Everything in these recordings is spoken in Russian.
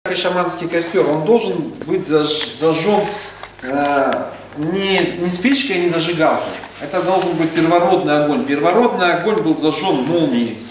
Шаманский костер, он должен быть зажжен не спичкой, не зажигалкой. Это должен быть первородный огонь. Первородный огонь был зажжен молнией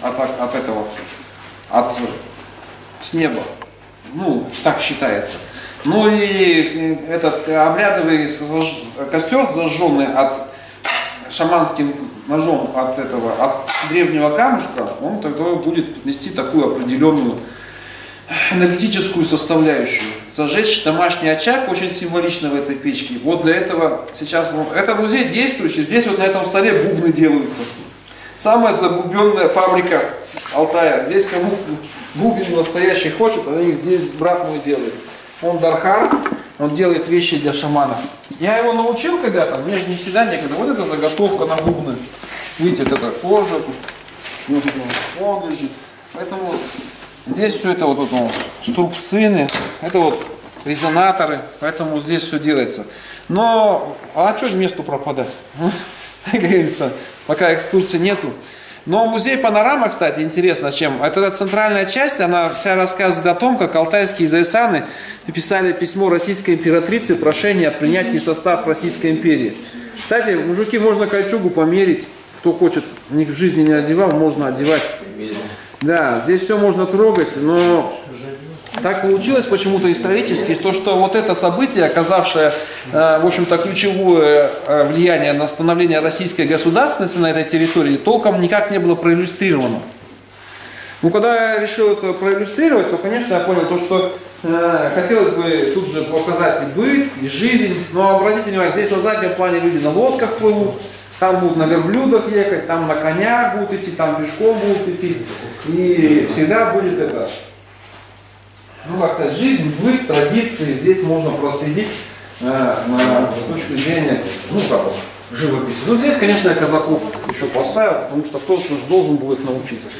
с неба. Ну, так считается. Ну и этот обрядовый костер, зажженный шаманским ножом от древнего камушка, он тогда будет нести такую определенную энергетическую составляющую. Зажечь домашний очаг очень символично в этой печке. Вот для этого сейчас, это музей действующий, здесь вот на этом столе бубны делаются. Самая забубенная фабрика Алтая. Здесь кому бубен настоящий хочет, они здесь брат мой делает. Он Дархар, он делает вещи для шаманов. Я его научил когда-то, мне же не всегда некогда. Вот эта заготовка на бубны. Видите, вот эта кожа, тут он лежит. Поэтому здесь все это вот струбцины, это вот резонаторы, поэтому здесь все делается. Но, а что месту пропадать? Как говорится, пока экскурсии нету. Но музей Панорама, кстати, интересно чем. Это центральная часть, она вся рассказывает о том, как алтайские зайсаны написали письмо российской императрице, прошение о принятии в состав Российской империи. Кстати, мужики, можно кольчугу померить, кто хочет, в жизни не одевал, можно одевать. Да, здесь все можно трогать, но так получилось почему-то исторически, что вот это событие, оказавшее, в общем-то, ключевое влияние на становление российской государственности на этой территории, толком никак не было проиллюстрировано. Ну, когда я решил это проиллюстрировать, то, конечно, я понял то, что хотелось бы тут же показать и быт, и жизнь, но обратите внимание, здесь на заднем плане люди на лодках плывут, там будут на верблюдах ехать, там на конях будут идти, там пешком будут идти. И всегда будет это, ну как сказать, жизнь, быт, традиции. Здесь можно проследить с точки зрения, ну как вот, живописи. Ну здесь, конечно, я казаков еще поставил, потому что кто-то же должен будет научиться.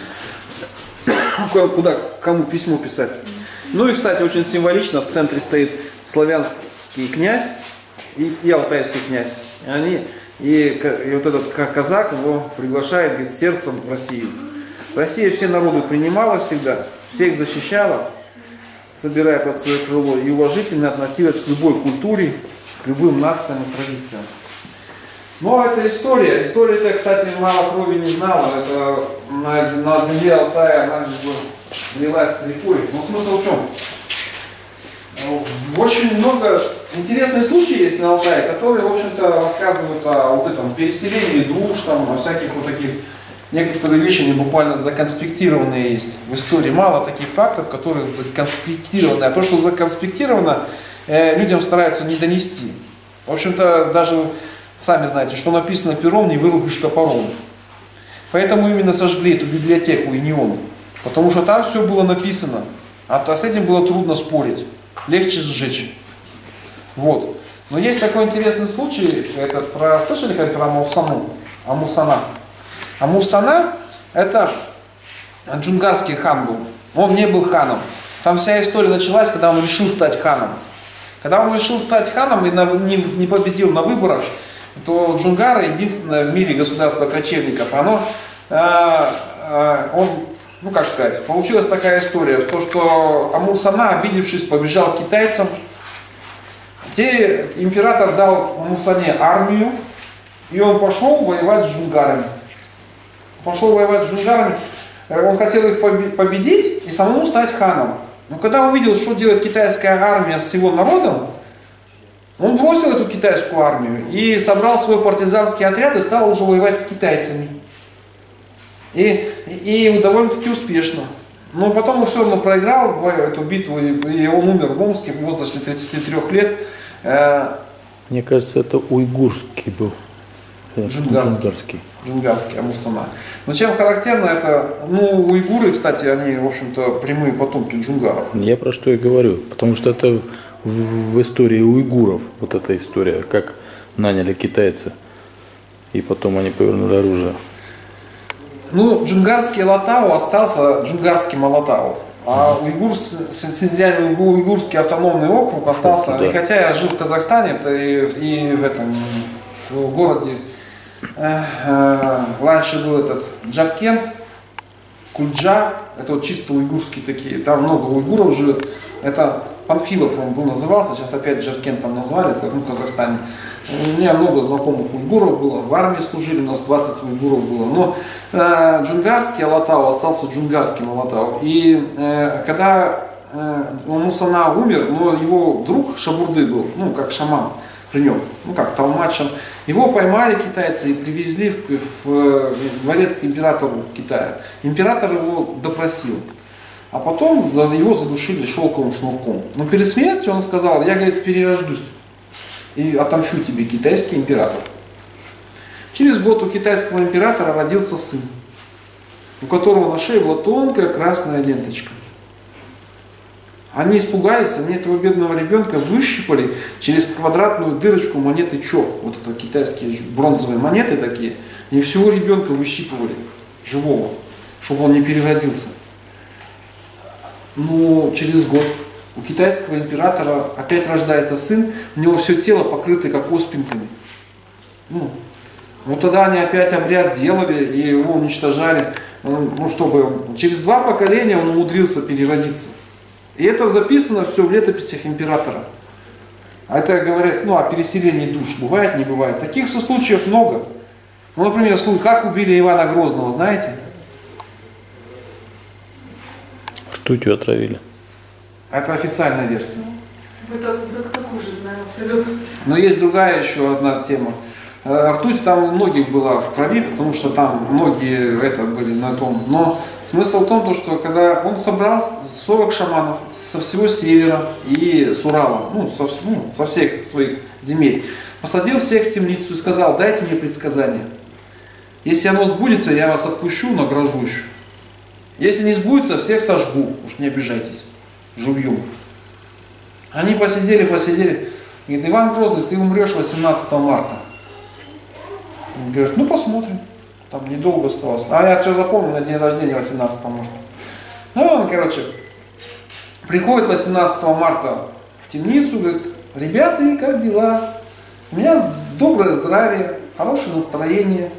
Куда, кому письмо писать. Ну и, кстати, очень символично, в центре стоит славянский князь и алтайский князь. И вот этот казак его приглашает, говорит, сердцем в Россию. Россия все народы принимала всегда, всех защищала, собирая под свое крыло, и уважительно относилась к любой культуре, к любым нациям и традициям. Но это история. История-то, кстати, мало крови не знала. Это на земле Алтая она влилась с рекой. Но смысл в чем? Очень много интересных случаев есть на Алтае, которые, в общем-то, рассказывают о вот этом переселении душ, там, о всяких вот таких, некоторые вещи не буквально законспектированные есть в истории. Мало таких фактов, которые законспектированы. А то, что законспектировано, людям стараются не донести. В общем-то, даже сами знаете, что написано пером, не вырубишь топором. Поэтому именно сожгли эту библиотеку и не он. Потому что там все было написано. А с этим было трудно спорить. Легче сжечь. Вот. Но есть такой интересный случай, слышали как про Амурсана? Амурсана это джунгарский хан был. Он не был ханом. Там вся история началась, когда он решил стать ханом. Когда он решил стать ханом и не победил на выборах, то Джунгары, единственное в мире государство кочевников, ну как сказать, получилась такая история, что Амурсана, обидевшись, побежал к китайцам. Император дал Амурсане армию, и он пошел воевать с джунгарами. Он хотел их победить и самому стать ханом. Но когда увидел, что делает китайская армия с его народом, он бросил эту китайскую армию и собрал свой партизанский отряд и стал уже воевать с китайцами. И довольно-таки успешно. Но потом он все равно проиграл эту битву, и он умер в Омске в возрасте 33 лет. Мне кажется, это уйгурский был. Джунгарский, Амурсана. Но чем характерно это, уйгуры, кстати, они, в общем-то, прямые потомки джунгаров. Я про что и говорю, потому что это в истории уйгуров, вот эта история, как наняли китайцы, и потом они повернули оружие. Джунгарский Алатау остался джунгарским Алатау, а уйгурский автономный округ остался. И хотя я жил в Казахстане, и в городе раньше был этот Джаркент, Кульджа, это вот чисто уйгурские такие, там много уйгуров живет. Это Панфилов он был, назывался, сейчас опять Жаркент там назвали, это в Казахстане. У меня много знакомых уйгуров было, в армии служили, у нас 20 уйгуров было. Но джунгарский Алатау остался джунгарским Алатау. И когда Мусана умер, но его друг Шабурды был, ну как шаман при нем, ну как толмачем. Его поймали китайцы и привезли в дворец к императору Китая. Император его допросил. А потом его задушили шелковым шнурком. Но перед смертью он сказал: я, говорит, перерождусь и отомщу тебе, китайский император. Через год у китайского императора родился сын, у которого на шее была тонкая красная ленточка. Они испугались, они этого бедного ребенка выщипали через квадратную дырочку монеты чо. Вот это китайские бронзовые монеты такие. И всего ребенка выщипывали, живого, чтобы он не переродился. Но через год у китайского императора опять рождается сын, у него все тело покрыто как оспинками. Ну, вот тогда они опять обряд делали и его уничтожали, ну, чтобы через 2 поколения он умудрился переродиться. И это записано все в летописях императора. А это говорят, ну, о переселении душ. Бывает, не бывает. Таких случаев много. Ну, например, случай, как убили Ивана Грозного, знаете? Ртутью отравили. Это официальная версия. Это такую же знаю абсолютно. Но есть другая еще одна тема. Ртуть там у многих была в крови, потому что там многие это были на том. Но смысл в том, что когда он собрал 40 шаманов со всего севера и с Урала, ну, со всех своих земель, посадил всех в темницу и сказал: дайте мне предсказание. Если оно сбудется, я вас отпущу, награжу еще. Если не сбудется, всех сожгу, уж не обижайтесь, живьем. Они посидели. Говорит: Иван Грозный, ты умрешь 18 марта. Он говорит: ну посмотрим, там недолго осталось. А я сейчас запомнил, на день рождения 18 марта. Ну он, короче, приходит 18 марта в темницу, говорит: ребята, как дела? У меня доброе здравие, хорошее настроение,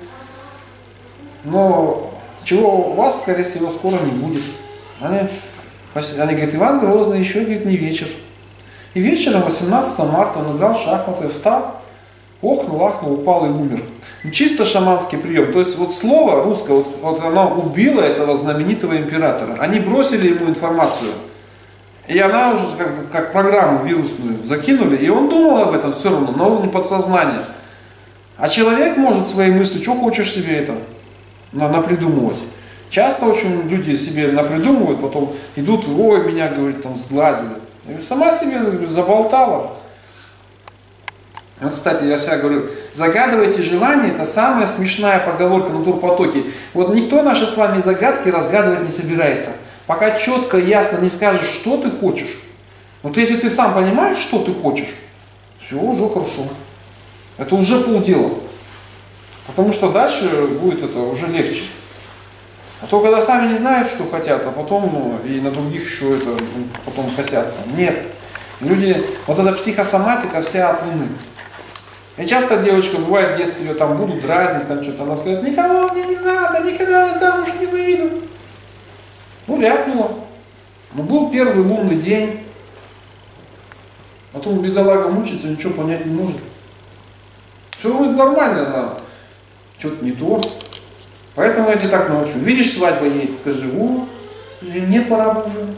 но чего у вас, скорее всего, скоро не будет. Они говорят: Иван Грозный, еще, говорит, не вечер. И вечером 18 марта он играл в шахматы, встал, охнул, ахнул, упал и умер. Чисто шаманский прием. То есть вот слово русское, вот оно убило этого знаменитого императора. Они бросили ему информацию. И она уже как программу вирусную закинули. И он думал об этом все равно, на уровне подсознания. А человек может свои мысли, что хочешь себе это напридумывать. Часто очень люди себе напридумывают, потом идут: ой, меня, говорит, там сглазили. И сама себе, говорит, заболтала. Вот, кстати, я всегда говорю: загадывайте желание, это самая смешная поговорка на турпотоке. Вот никто наши с вами загадки разгадывать не собирается. Пока четко, ясно не скажешь, что ты хочешь. Вот если ты сам понимаешь, что ты хочешь, все уже хорошо. Это уже полдела. Потому что дальше будет это уже легче. А то, когда сами не знают, что хотят, а потом и на других еще это потом косятся. Нет. Люди, вот эта психосоматика вся от Луны. И часто девочка, бывает в детстве, ее там будут дразнить, там что-то, она скажет: никого мне не надо, никогда я замуж не выйду. Ну, ляпнула. Ну, был первый лунный день. Потом бедолага мучится, ничего понять не может. Все вроде нормально, но что-то не то. Поэтому я тебе так научу. Видишь, свадьба едет, скажи: о, мне пора бы уже.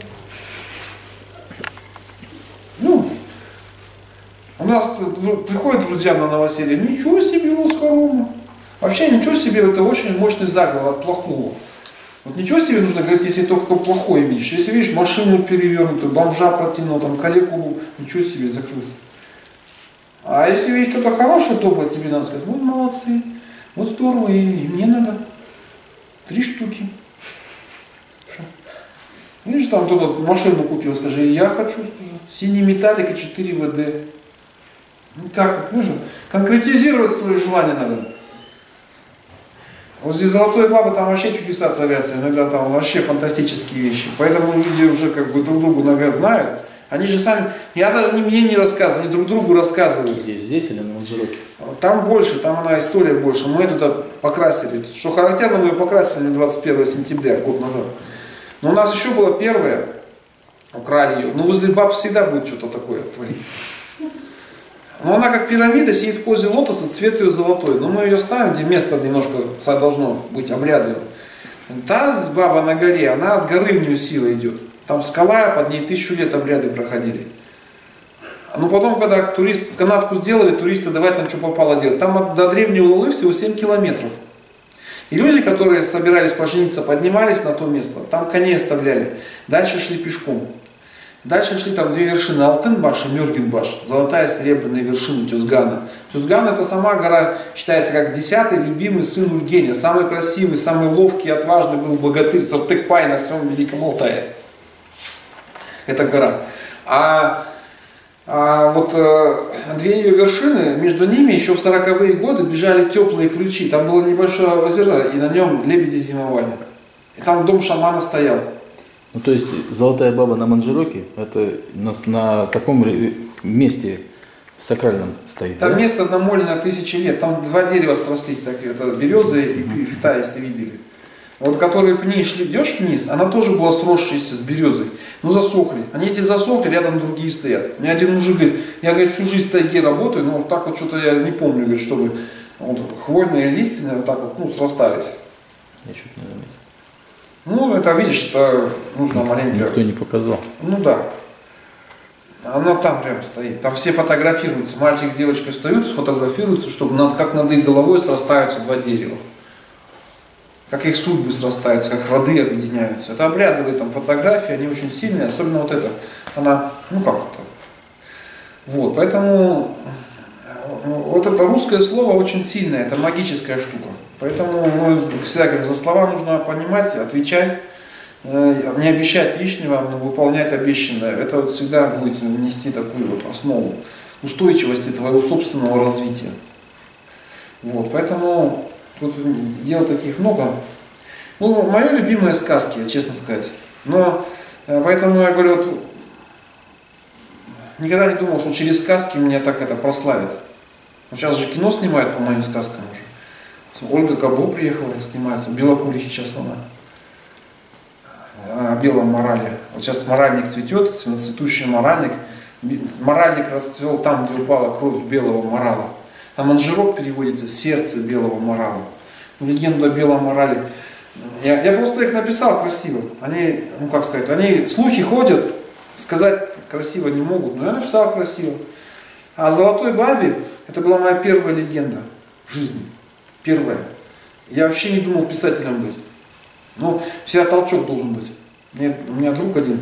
Ну, у нас приходят друзья на новоселье: ничего себе, Росхорома. Вообще ничего себе, это очень мощный заговор от плохого. Вот ничего себе нужно говорить, если только плохое видишь. Если видишь машину перевернутую, бомжа противного, там калеку, ничего себе, закрылся. А если видишь что-то хорошее, доброе, тебе надо сказать: вот молодцы, вот здорово, и мне надо 3 штуки. Видишь, там кто-то машину купил, скажи: я хочу, скажи, синий металлик и 4 ВД. Ну так вот, нужно конкретизировать свои желания надо. Вот здесь золотой бабы, там вообще чудеса творятся, иногда там вообще фантастические вещи. Поэтому люди уже как бы друг другу знают, Они же сами, я даже мне не рассказываю, они друг другу рассказывают. Здесь или на Манжироке? Там больше, там она история больше. Мы туда покрасили. Что характерно, мы ее покрасили 21 сентября, год назад. Но у нас еще была первая, украли ее. Но возле баб всегда будет что-то такое твориться. Но она как пирамида, сидит в позе лотоса, цвет ее золотой. Но мы ее ставим, где место немножко должно быть обрядовым. Та баба на горе, она от горы в нее сила идет. Там скала, под ней 1000 лет обряды проходили. Но потом, когда канатку сделали, туристы давай там что попало делать. Там до древней Улалы всего 7 километров. И люди, которые собирались пожениться, поднимались на то место, там коней оставляли. Дальше шли пешком. Дальше шли там 2 вершины, Алтын-баш и Мюрген-баш. Золотая серебряная вершина Тюзгана. Тюзган это сама гора, считается как 10-й любимый сын Ульгеня. Самый красивый, самый ловкий, отважный был богатырь Сартыкпай на всем Великом Алтае. Это гора. А вот 2 ее вершины, между ними еще в 40-е годы бежали теплые ключи. Там было небольшое озеро, и на нем лебеди зимовали. И там дом шамана стоял. Ну, то есть Золотая Баба на Манжироке, это на таком месте сакральном стоит? Там да? место намолено 1000 лет. Там 2 дерева срослись, так, это березы и фита, если видели. Вот которые пни шли, идешь вниз, она тоже была сросшаяся с березой. Но засохли. Они эти засохли, рядом другие стоят. Мне один мужик говорит, я говорит, всю жизнь в тайге работаю, но вот так вот что-то я не помню, говорит, чтобы вот, хвойные листья вот так вот срастались. Я чуть не заметил. Ну, это видишь, это нужно маленько. Никто не показал. Ну да. Она там прям стоит. Там все фотографируются. Мальчик с девочкой встают, сфотографируются, чтобы как над их головой срастаются 2 дерева. Как их судьбы срастаются, как роды объединяются. Это обрядовые там фотографии, они очень сильные, особенно вот эта, она, ну как это. Вот, поэтому вот это русское слово очень сильное, это магическая штука. Поэтому мы всегда говорим, за слова нужно понимать, отвечать, не обещать лишнего, но выполнять обещанное. Это вот всегда будет нести такую вот основу устойчивости твоего собственного развития. Вот, поэтому тут дел таких много. Ну, мои любимые сказки, честно сказать. Но поэтому я говорю, вот, никогда не думал, что через сказки меня так это прославит. Вот сейчас же кино снимают по моим сказкам уже. Ольга Кабо приехала, снимается. Белокурихи сейчас она. О белом морале. Вот сейчас моральник цветет, цветущий моральник. Моральник расцвел там, где упала кровь белого морала. А Манжирок переводится «сердце белого морала». Легенду о белом морале. Я просто их написал красиво. Они, ну как сказать, они слухи ходят, сказать красиво не могут, но я написал красиво. А о Золотой Бабе, это была моя первая легенда в жизни. Первая. Я вообще не думал писателем быть. Но всегда толчок должен быть. У меня друг один,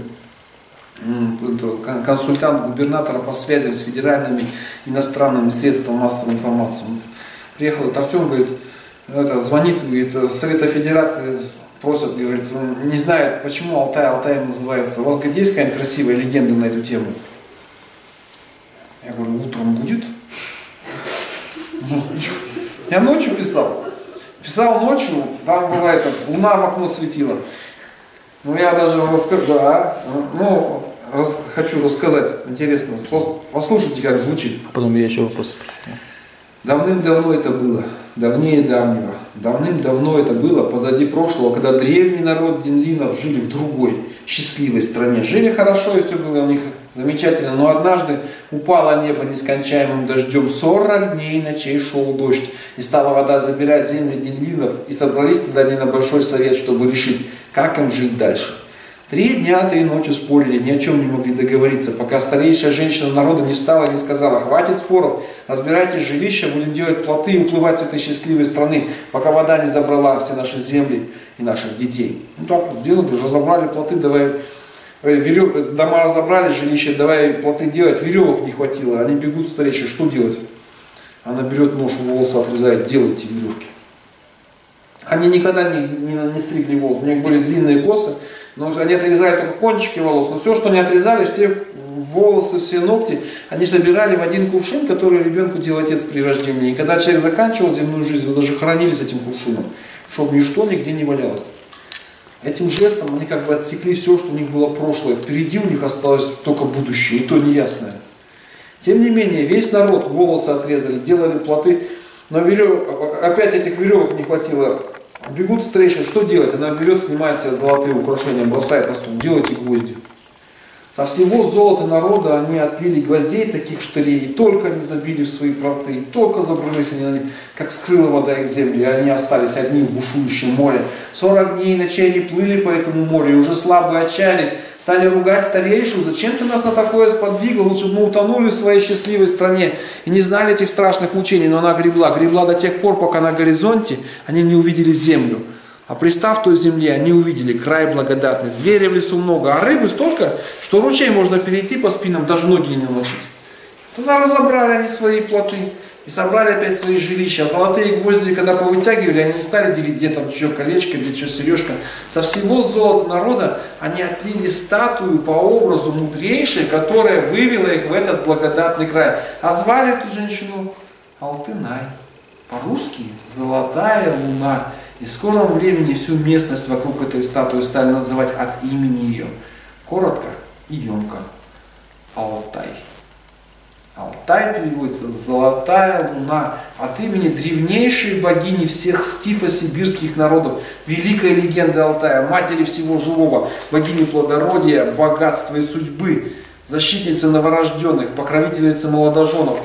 консультант губернатора по связям с федеральными иностранными средствами массовой информации. Он приехал, этот Артем, говорит, звонит, говорит, Совета Федерации просят, говорит, он не знает, почему Алтай Алтаем называется. У вас, говорит, есть какая-нибудь красивая легенда на эту тему? Я говорю, утром будет? Я ночью писал. Писал ночью, там бывает, луна в окно светила. Ну я даже расскажу, хочу рассказать, интересно. Послушайте, как звучит. А потом я еще вопрос. Давным-давно это было, давнее давнего. Давным-давно это было, позади прошлого, когда древний народ динлинов жили в другой, счастливой стране. Жили хорошо, и все было у них замечательно, но однажды упало небо нескончаемым дождем, 40 дней ночей шел дождь, и стала вода забирать земли динлинов, и собрались тогда они на большой совет, чтобы решить, как им жить дальше. 3 дня, 3 ночи спорили, ни о чем не могли договориться, пока старейшая женщина народа не встала и не сказала, хватит споров, разбирайте жилища, будем делать плоты и уплывать с этой счастливой страны, пока вода не забрала все наши земли и наших детей. Ну так вот делали, разобрали плоты, давай, дома разобрали, жилища, давай плоты делать, веревок не хватило, они бегут старейшие, что делать? Она берет нож, волосы отрезает, делайте веревки. Они никогда не стригли волосы, у них были длинные косы, но они отрезали только кончики волос, но все, что они отрезали, все волосы, все ногти, они собирали в один кувшин, который ребенку делал отец при рождении. И когда человек заканчивал земную жизнь, его даже хоронили с этим кувшином, чтобы ничто нигде не валялось. Этим жестом они как бы отсекли все, что у них было прошлое. Впереди у них осталось только будущее, и то неясное. Тем не менее, весь народ волосы отрезали, делали плоты, но опять этих веревок не хватило. Бегут старейшины, что делать? Она берет, снимает себе золотые украшения, бросает на стол, делайте гвозди. Со всего золота народа они отлили гвоздей, таких штырей, и только они забили в свои плоты, и только забрались они на них, как скрыла вода их земли, и они остались одни в бушующем море. 40 дней и ночей они плыли по этому морю, и уже слабо отчаялись, стали ругать старейшину: зачем ты нас на такое сподвигла, лучше бы мы утонули в своей счастливой стране и не знали этих страшных мучений. Но она гребла до тех пор, пока на горизонте они не увидели землю. А пристав в той земле, они увидели край благодатный. Зверя в лесу много, а рыбы столько, что ручей можно перейти по спинам, даже ноги не намочить. Тогда разобрали они свои плоты и собрали опять свои жилища. А золотые гвозди, когда повытягивали, они не стали делить, где там что колечко, где что сережка. Со всего золота народа они отлили статую по образу мудрейшей, которая вывела их в этот благодатный край. А звали эту женщину Алтынай. По-русски «Золотая луна». И в скором времени всю местность вокруг этой статуи стали называть от имени ее. Коротко и емко. Алтай. Алтай переводится «Золотая луна» от имени древнейшей богини всех скифо-сибирских народов, великой легенды Алтая, матери всего живого, богини плодородия, богатства и судьбы, защитницы новорожденных, покровительницы молодоженов.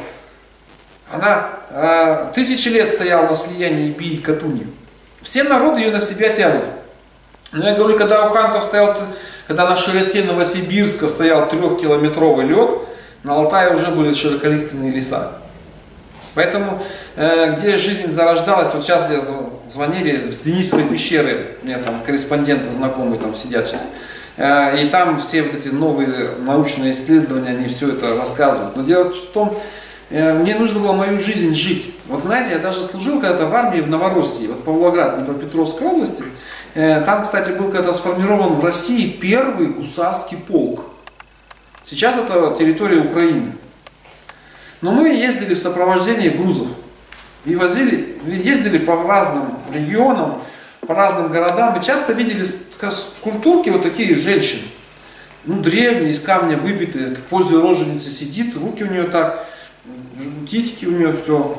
Она 1000 лет стояла на слиянии Иби и Катуни. Все народы ее на себя тянут. Но я говорю, когда у хантов стоял, когда на широте Новосибирска стоял 3-километровый лед, на Алтае уже были широколиственные леса. Поэтому, где жизнь зарождалась, вот сейчас я звонили с Денисовой пещеры, у меня там корреспонденты знакомые там сидят сейчас, и там все вот эти новые научные исследования, они все это рассказывают. Но дело в том, мне нужно было мою жизнь жить. Вот знаете, я даже служил когда-то в армии в Новороссии, вот Павлоград, Днепропетровской области. Там, кстати, был когда-то сформирован в России первый гусарский полк. Сейчас это территория Украины. Но мы ездили в сопровождении грузов и ездили по разным регионам, по разным городам, и часто видели скульптурки вот такие женщин. Ну, древние, из камня выбитые, в позе роженицы сидит, руки у нее так, титьки у нее все.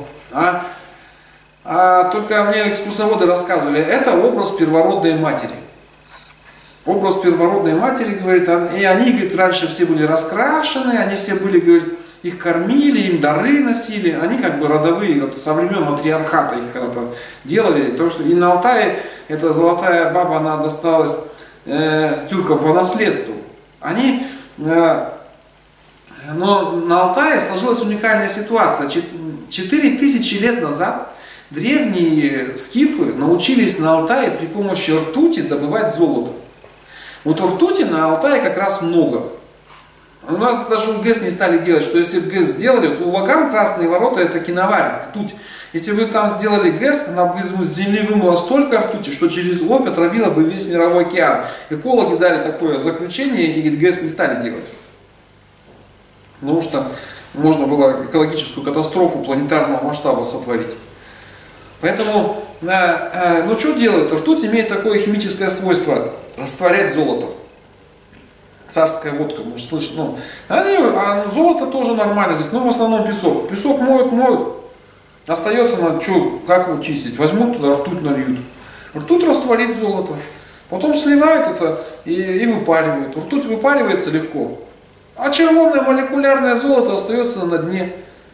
Только мне экскурсоводы рассказывали, это образ первородной матери. Образ первородной матери, говорит, и они, говорит, раньше все были раскрашены, они все были, говорит, их кормили, им дары носили, они как бы родовые, вот со времен матриархата их когда-то делали. То, что и на Алтае эта золотая баба, она досталась тюркам по наследству. Но на Алтае сложилась уникальная ситуация. 4000 лет назад древние скифы научились на Алтае при помощи ртути добывать золото. Вот ртути на Алтае как раз много. У нас даже ГЭС не стали делать, что если бы ГЭС сделали, то у Лаган Красные ворота это киноварь, ртуть. Если бы там сделали ГЭС, она бы из земли вымыла столько ртути, что через Обь отравила бы весь мировой океан. Экологи дали такое заключение и ГЭС не стали делать. Потому что можно было экологическую катастрофу планетарного масштаба сотворить. Поэтому, ну что делают? Ртуть имеет такое химическое свойство растворять золото. Царская водка, может, слышишь? Ну, золото тоже нормально здесь, но в основном песок. Песок моют. Остается, как его чистить? Возьмут туда, ртуть нальют. Ртуть растворит золото. Потом сливают это и выпаривают. Ртуть выпаривается легко. А червонное молекулярное золото остается на дне.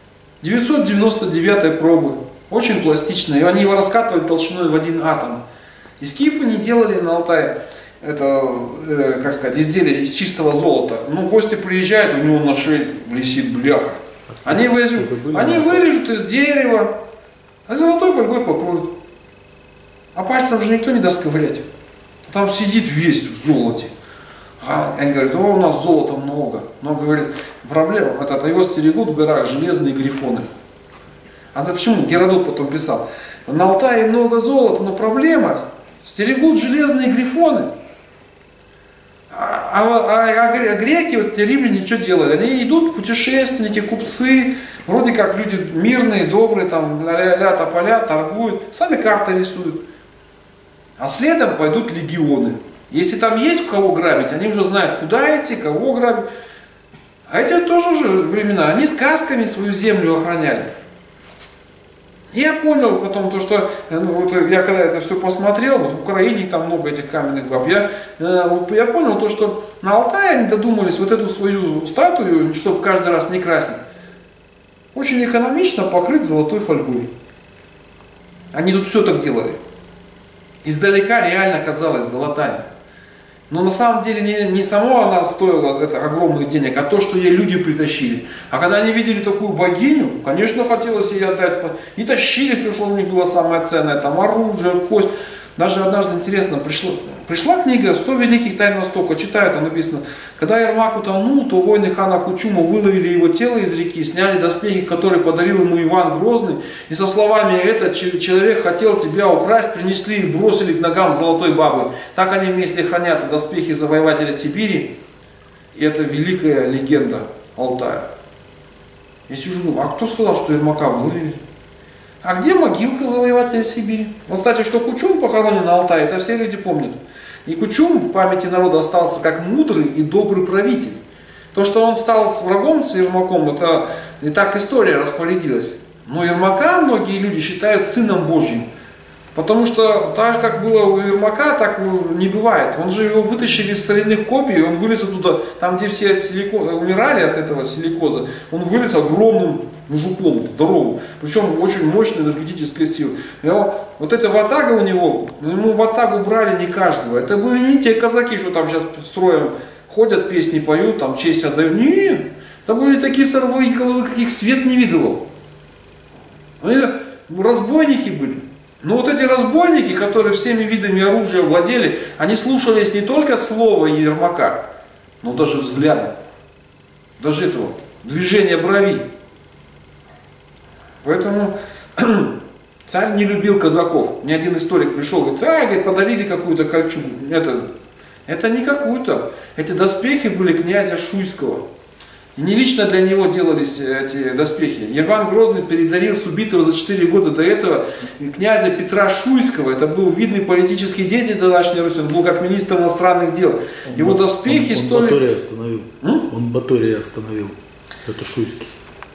999 пробы. Очень пластичное. И они его раскатывали толщиной в 1 атом. И скифы не делали на Алтае это, изделие из чистого золота. Ну, гости приезжают, у него на шее висит бляха. Они вырежут из дерева, а золотой фольгой покроют. А пальцем же никто не даст ковырять. Там сидит весь в золоте. Они говорят, у нас золота много. Но, говорит, проблема, его стерегут в горах железные грифоны. А почему? Геродот потом писал. На Алтае много золота, но проблема, стерегут железные грифоны. А греки, вот римляне, что делали? Они идут, путешественники, купцы, вроде как люди мирные, добрые, там, ля-ля, тополя, торгуют, сами карты рисуют. А следом пойдут легионы. Если там есть кого грабить, они уже знают, куда идти, кого грабить. А эти тоже уже времена, они сказками свою землю охраняли. И я понял потом, то, что вот я когда это все посмотрел, вот в Украине там много этих каменных баб, я понял то, что на Алтае они додумались вот эту свою статую, чтобы каждый раз не красить, очень экономично покрыть золотой фольгой. Они тут все так делали. Издалека реально казалась золотая. Но на самом деле не само она стоила огромных денег, а то, что ей люди притащили. А когда они видели такую богиню, конечно, хотелось ей отдать. И тащили все, что у них было самое ценное. Там оружие, кость. Даже однажды, интересно, пришла книга «100 великих тайн Востока». Читаю, там написано: когда Ермак утонул, то воины хана Кучума выловили его тело из реки, сняли доспехи, которые подарил ему Иван Грозный, и со словами: «Этот человек хотел тебя украсть», принесли и бросили к ногам золотой бабы. Так они вместе хранятся, доспехи завоевателя Сибири. И это великая легенда Алтая. Я сижу, думаю, а кто сказал, что Ермака выловили? А где могилка завоевателя Сибири? Вот, кстати, что Кучум похоронен на Алтае, это все люди помнят. И Кучум в памяти народа остался как мудрый и добрый правитель. То, что он стал врагом с Ермаком, это не так история распорядилась. Но Ермака многие люди считают сыном Божьим. Потому что так же, как было у Ермака, так не бывает. Он же его вытащили из соляных копий, он вылез оттуда, там где все умирали от этого силикоза, он вылез огромным мужиком, здоровым. Причем очень мощной энергетической силы. Вот эта ватага у него, ему ватагу брали не каждого. Это были не те казаки, что там сейчас строем ходят, песни поют, там честь отдают. Нет, это были такие сорвы головы, каких свет не видывал. Они разбойники были. Но вот эти разбойники, которые всеми видами оружия владели, они слушались не только слова Ермака, но даже взгляда, даже этого движения бровей. Поэтому царь не любил казаков. Ни один историк пришел и говорит, подарили какую-то кольчугу. Это не какую-то. Эти доспехи были князя Шуйского. И не лично для него делались эти доспехи. Иван Грозный передарил с убитого за 4 года до этого князя Петра Шуйского. Это был видный политический деятель тогдашней Руси. Он был как министр иностранных дел. Его доспехи стоили... Батория остановил. Он Батория остановил. Это Шуйский.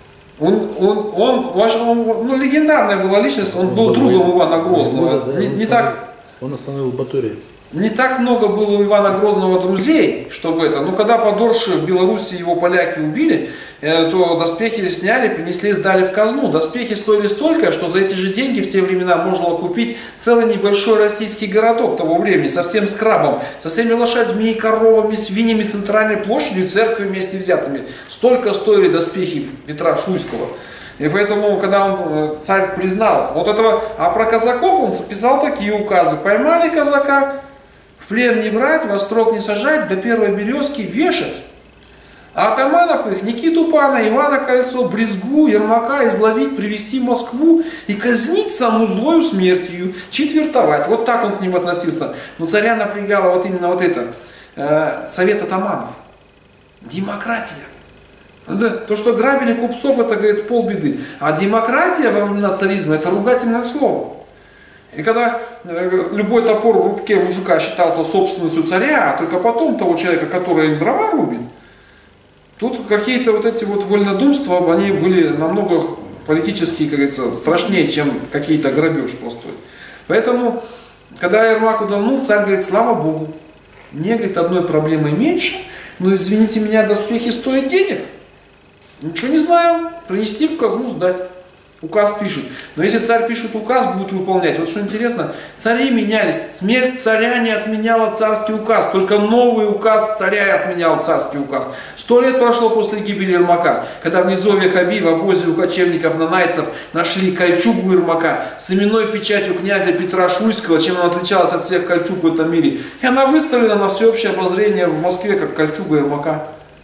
Он легендарная была личность. Он был другом Ивана Грозного. Он остановил Батория. Не так много было у Ивана Грозного друзей, чтобы это. Но когда по Дорше в Беларуси его поляки убили, то доспехи сняли, принесли, сдали в казну. Доспехи стоили столько, что за эти же деньги в те времена можно было купить целый небольшой российский городок того времени, со всем скрабом, со всеми лошадьми, коровами, свиньями, центральной площадью, церковью вместе взятыми. Столько стоили доспехи Петра Шуйского. И поэтому, когда царь признал вот этого, а про казаков он записал такие указы: поймали казака, в плен не брать, во строк не сажать, до первой березки вешать. А атаманов их, Никиту Пана, Ивана Кольцо, Брезгу, Ермака изловить, привезти в Москву и казнить саму злою смертью, четвертовать. Вот так он к ним относился. Но царя напрягало вот именно вот это, совет атаманов, демократия. То, что грабили купцов, это, говорит, полбеды. А демократия во времена царизма — это ругательное слово. И когда любой топор в руке мужика считался собственностью царя, а только потом того человека, который им дрова рубит, тут какие-то вот эти вот вольнодумства, они были намного политически, как говорится, страшнее, чем какие-то грабеж простой. Поэтому, когда Ермак удалнул, царь говорит: слава Богу, мне, говорит, одной проблемой меньше, но, извините меня, доспехи стоят денег. Ничего не знаю, принести в казну, сдать. Указ пишет. Но если царь пишет указ, будут выполнять. Вот что интересно, цари менялись. Смерть царя не отменяла царский указ. Только новый указ царя отменял царский указ. 100 лет прошло после гибели Ермака, когда в низовье Хаби, в обозе у кочевников-нанайцев, нашли кольчугу Ермака с именной печатью князя Петра Шуйского, чем она отличалась от всех кольчуг в этом мире. И она выставлена на всеобщее обозрение в Москве, как кольчуга Ермака.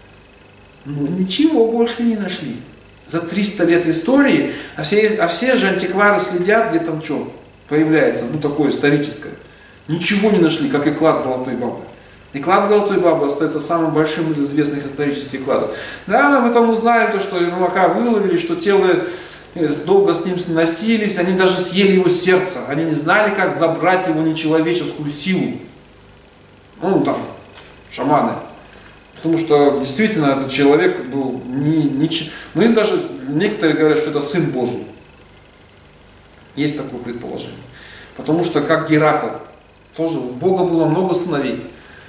Но ничего больше не нашли. За 300 лет истории, а все же антиквары следят, где там что появляется, такое историческое. Ничего не нашли, как и клад Золотой Бабы. И клад Золотой Бабы остается самым большим из известных исторических кладов. Да, мы там узнали то, что Ермака выловили, что тело долго с ним носились, они даже съели его сердце. Они не знали, как забрать его нечеловеческую силу. ну там, шаманы. Потому что действительно этот человек был ну и даже некоторые говорят, что это сын Божий. Есть такое предположение. Потому что как Геракл, тоже у Бога было много сыновей.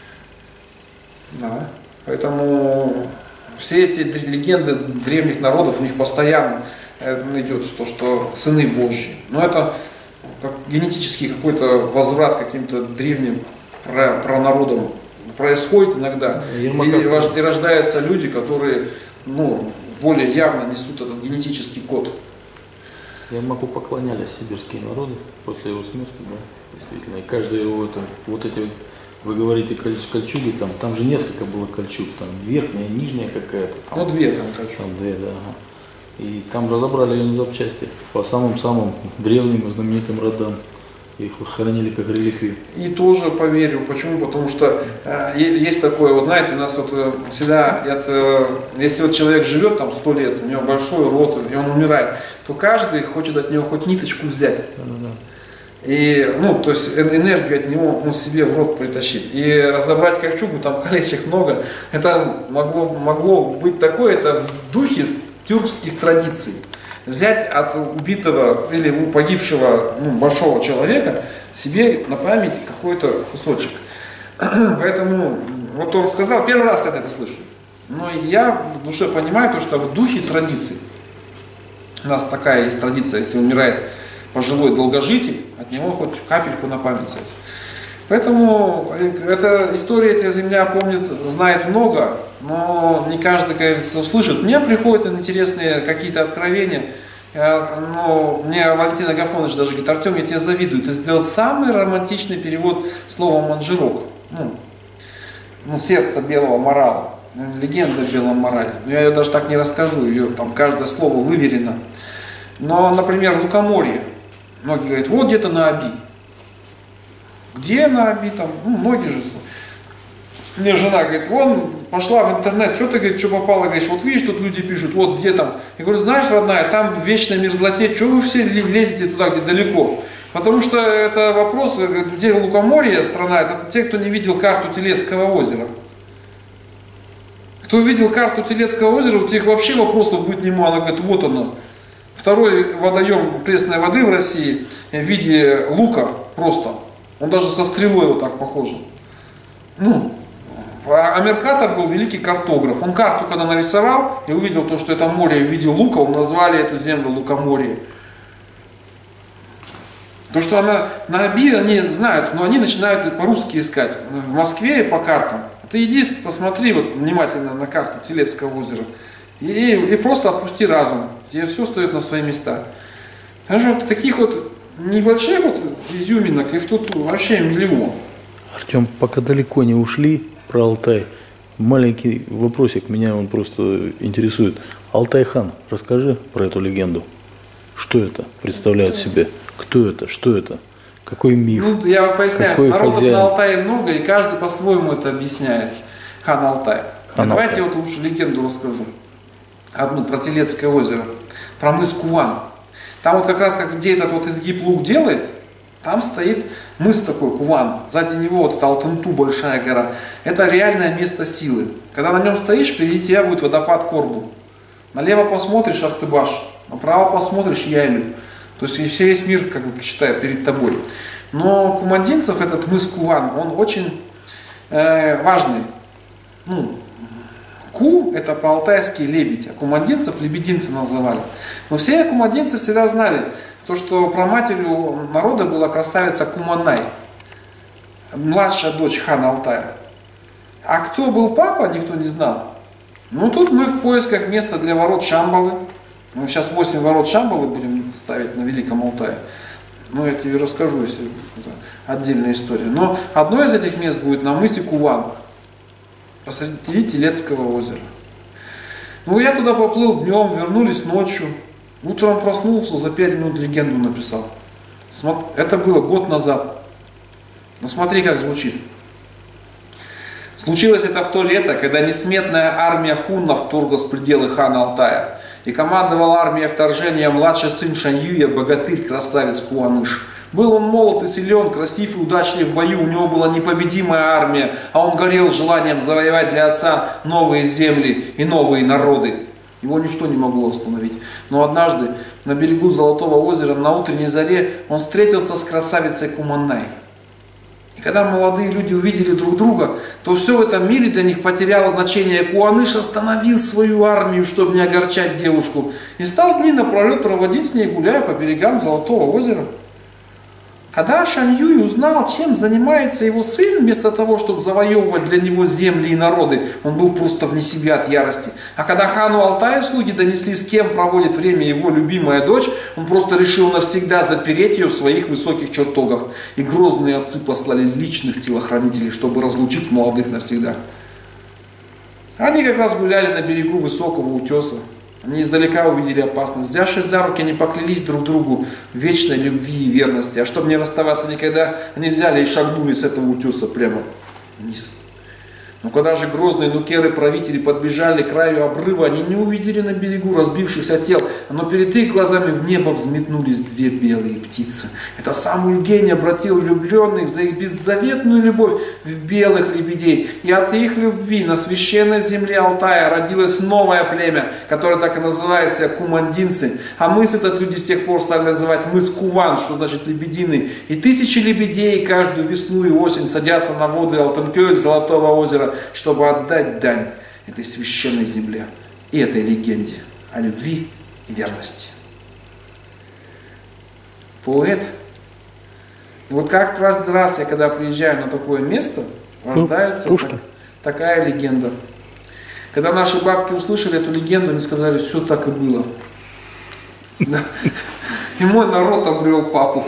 Да. Поэтому все эти легенды древних народов, у них постоянно идет, что сыны Божьи. Но это как генетический какой-то возврат к каким-то древним пронародам происходит иногда. И рождаются люди, которые более явно несут этот генетический код. Ермаку поклонялись сибирские народы после его смерти, да, действительно. И каждый его вы говорите кольчуги, там же несколько было кольчуг, там верхняя, нижняя какая-то. Ну, две там кольчуги. Там две, да. Ага. И там разобрали ее на запчасти по самым-самым древним и знаменитым родам. Их хранили как реликвии. И тоже поверю. Почему? Потому что есть такое, вот знаете, у нас вот всегда, если вот человек живет там 100 лет, у него большой род, и он умирает, то каждый хочет от него хоть ниточку взять. Да. И, то есть энергию от него себе в рот притащить. И разобрать кольчугу, там колечек много, это могло быть такое, это в духе тюркских традиций. Взять от убитого или погибшего большого человека себе на память какой-то кусочек. Поэтому, вот он сказал, первый раз я это слышу. Но я в душе понимаю то, что в духе традиций. У нас такая есть традиция, если умирает пожилой долгожитель, от него хоть капельку на память взять. Поэтому эта история, эта земля помнит, знает много, но не каждый, как говорится, услышит. Мне приходят интересные какие-то откровения, но мне Валентин Агафонович даже говорит: Артем, я тебе завидую, ты сделал самый романтичный перевод слова манжирок. Сердце белого морала, легенда о белом морале. Я ее даже так не расскажу, ее там каждое слово выверено. Но, например, лукоморье. Многие говорят, вот где-то на Оби. Где на Оби там? Многие же. Мне жена говорит, вон, пошла в интернет, что ты, говорит, что попало, говоришь, вот видишь, тут люди пишут, вот где там. Я говорю, знаешь, родная, там в вечной мерзлоте, что вы все лезете туда, где далеко? Потому что это вопрос, где лукоморье страна, это те, кто не видел карту Телецкого озера. Кто видел карту Телецкого озера, у тех вообще вопросов быть не может. Она говорит, вот оно. Второй водоем пресной воды в России в виде лука просто. Он даже со стрелой вот так похож. А Меркатор был великий картограф. Он карту когда нарисовал и увидел то, что это море в виде лука, он назвали эту землю Лукоморье. То, что она на Оби, они знают, но они начинают по-русски искать. В Москве и по картам. Ты иди, посмотри вот внимательно на карту Телецкого озера. И просто отпусти разум. Тебе все стоит на свои места. Потому что таких вот небольших вот изюминок, их тут вообще миллион. Артем, пока далеко не ушли про Алтай, маленький вопросик, меня он просто интересует. Алтай-хан, расскажи про эту легенду. Что это представляет себе? Кто это? Что это? Какой миф? Я поясняю, народов на Алтае много, и каждый по-своему это объясняет. Хан Алтай. Давайте вот лучше легенду расскажу. Одну про Телецкое озеро. Про мыс Куван. Там вот как раз, где этот вот изгиб лук делает, там стоит мыс такой, Куван. Сзади него вот эта Алтынту, большая гора. Это реальное место силы. Когда на нем стоишь, впереди тебя будет водопад Корбу. Налево посмотришь Артыбаш, направо посмотришь Яйлю. То есть весь мир, как бы, посчитает перед тобой. Но кумандинцев этот мыс Куван, он очень важный. Ку это по-алтайски лебедь, а кумандинцев лебединцы называли. Но все кумандинцы всегда знали, что праматерью народа была красавица Куманай, младшая дочь хана Алтая. А кто был папа, никто не знал. Тут мы в поисках места для ворот Шамбалы. Мы сейчас 8 ворот Шамбалы будем ставить на Великом Алтае. Я тебе расскажу, если это отдельная история. Но одно из этих мест будет на мысе Куван, посреди Телецкого озера. Я туда поплыл днем, вернулись ночью. Утром проснулся, за 5 минут легенду написал. Это было год назад. Смотри, как звучит. Случилось это в то лето, когда несметная армия хуннов вторглась в пределы хана Алтая. И командовал армией вторжения младший сын Шаньюя, богатырь, красавец Куаныш. Был он молод и силен, красив и удачлив в бою, у него была непобедимая армия, а он горел желанием завоевать для отца новые земли и новые народы. Его ничто не могло остановить. Но однажды на берегу Золотого озера на утренней заре он встретился с красавицей Куманай. И когда молодые люди увидели друг друга, то все в этом мире для них потеряло значение. Куаныш остановил свою армию, чтобы не огорчать девушку, и стал дни напролет проводить с ней, гуляя по берегам Золотого озера. Когда Шань Юй узнал, чем занимается его сын, вместо того, чтобы завоевывать для него земли и народы, он был просто вне себя от ярости. А когда хану Алтая слуги донесли, с кем проводит время его любимая дочь, он просто решил навсегда запереть ее в своих высоких чертогах. И грозные отцы послали личных телохранителей, чтобы разлучить молодых навсегда. Они как раз гуляли на берегу высокого утеса. Они издалека увидели опасность. Взявшись за руки, они поклялись друг другу в вечной любви и верности. А чтобы не расставаться никогда, они взяли и шагнули с этого утеса прямо вниз. Но когда же грозные нукеры-правители подбежали к краю обрыва, они не увидели на берегу разбившихся тел, но перед их глазами в небо взметнулись две белые птицы. Это сам Ульгень обратил влюбленных за их беззаветную любовь в белых лебедей. И от их любви на священной земле Алтая родилось новое племя, которое так и называется кумандинцы. А мыс этот люди с тех пор стали называть мыс Куван, что значит лебединый. И тысячи лебедей каждую весну и осень садятся на воды Алтанкёль, Золотого озера, чтобы отдать дань этой священной земле и этой легенде о любви и верности. Поэт. И вот как раз я, когда приезжаю на такое место, рождается такая легенда. Когда наши бабки услышали эту легенду, они сказали, все так и было. И мой народ обрел папу.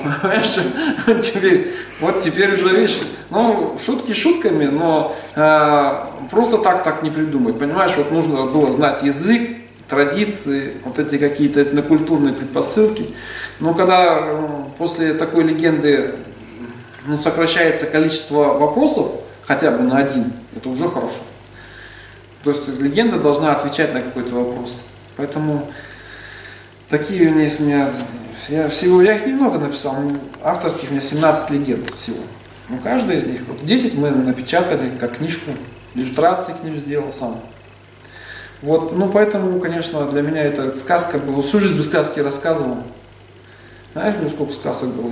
Теперь уже видишь, шутки шутками, но просто так не придумать. Понимаешь, вот нужно было знать язык, традиции, вот эти какие-то этнокультурные предпосылки. Но когда после такой легенды сокращается количество вопросов, хотя бы на один, это уже хорошо. То есть легенда должна отвечать на какой-то вопрос. Поэтому такие у меня... Я их немного написал, авторских у меня 17 легенд всего. Каждая из них, 10 мы напечатали как книжку, иллюстрации к ним сделал сам. Поэтому, конечно, для меня это сказка была. Всю жизнь без сказки рассказывал. Знаешь, сколько сказок было?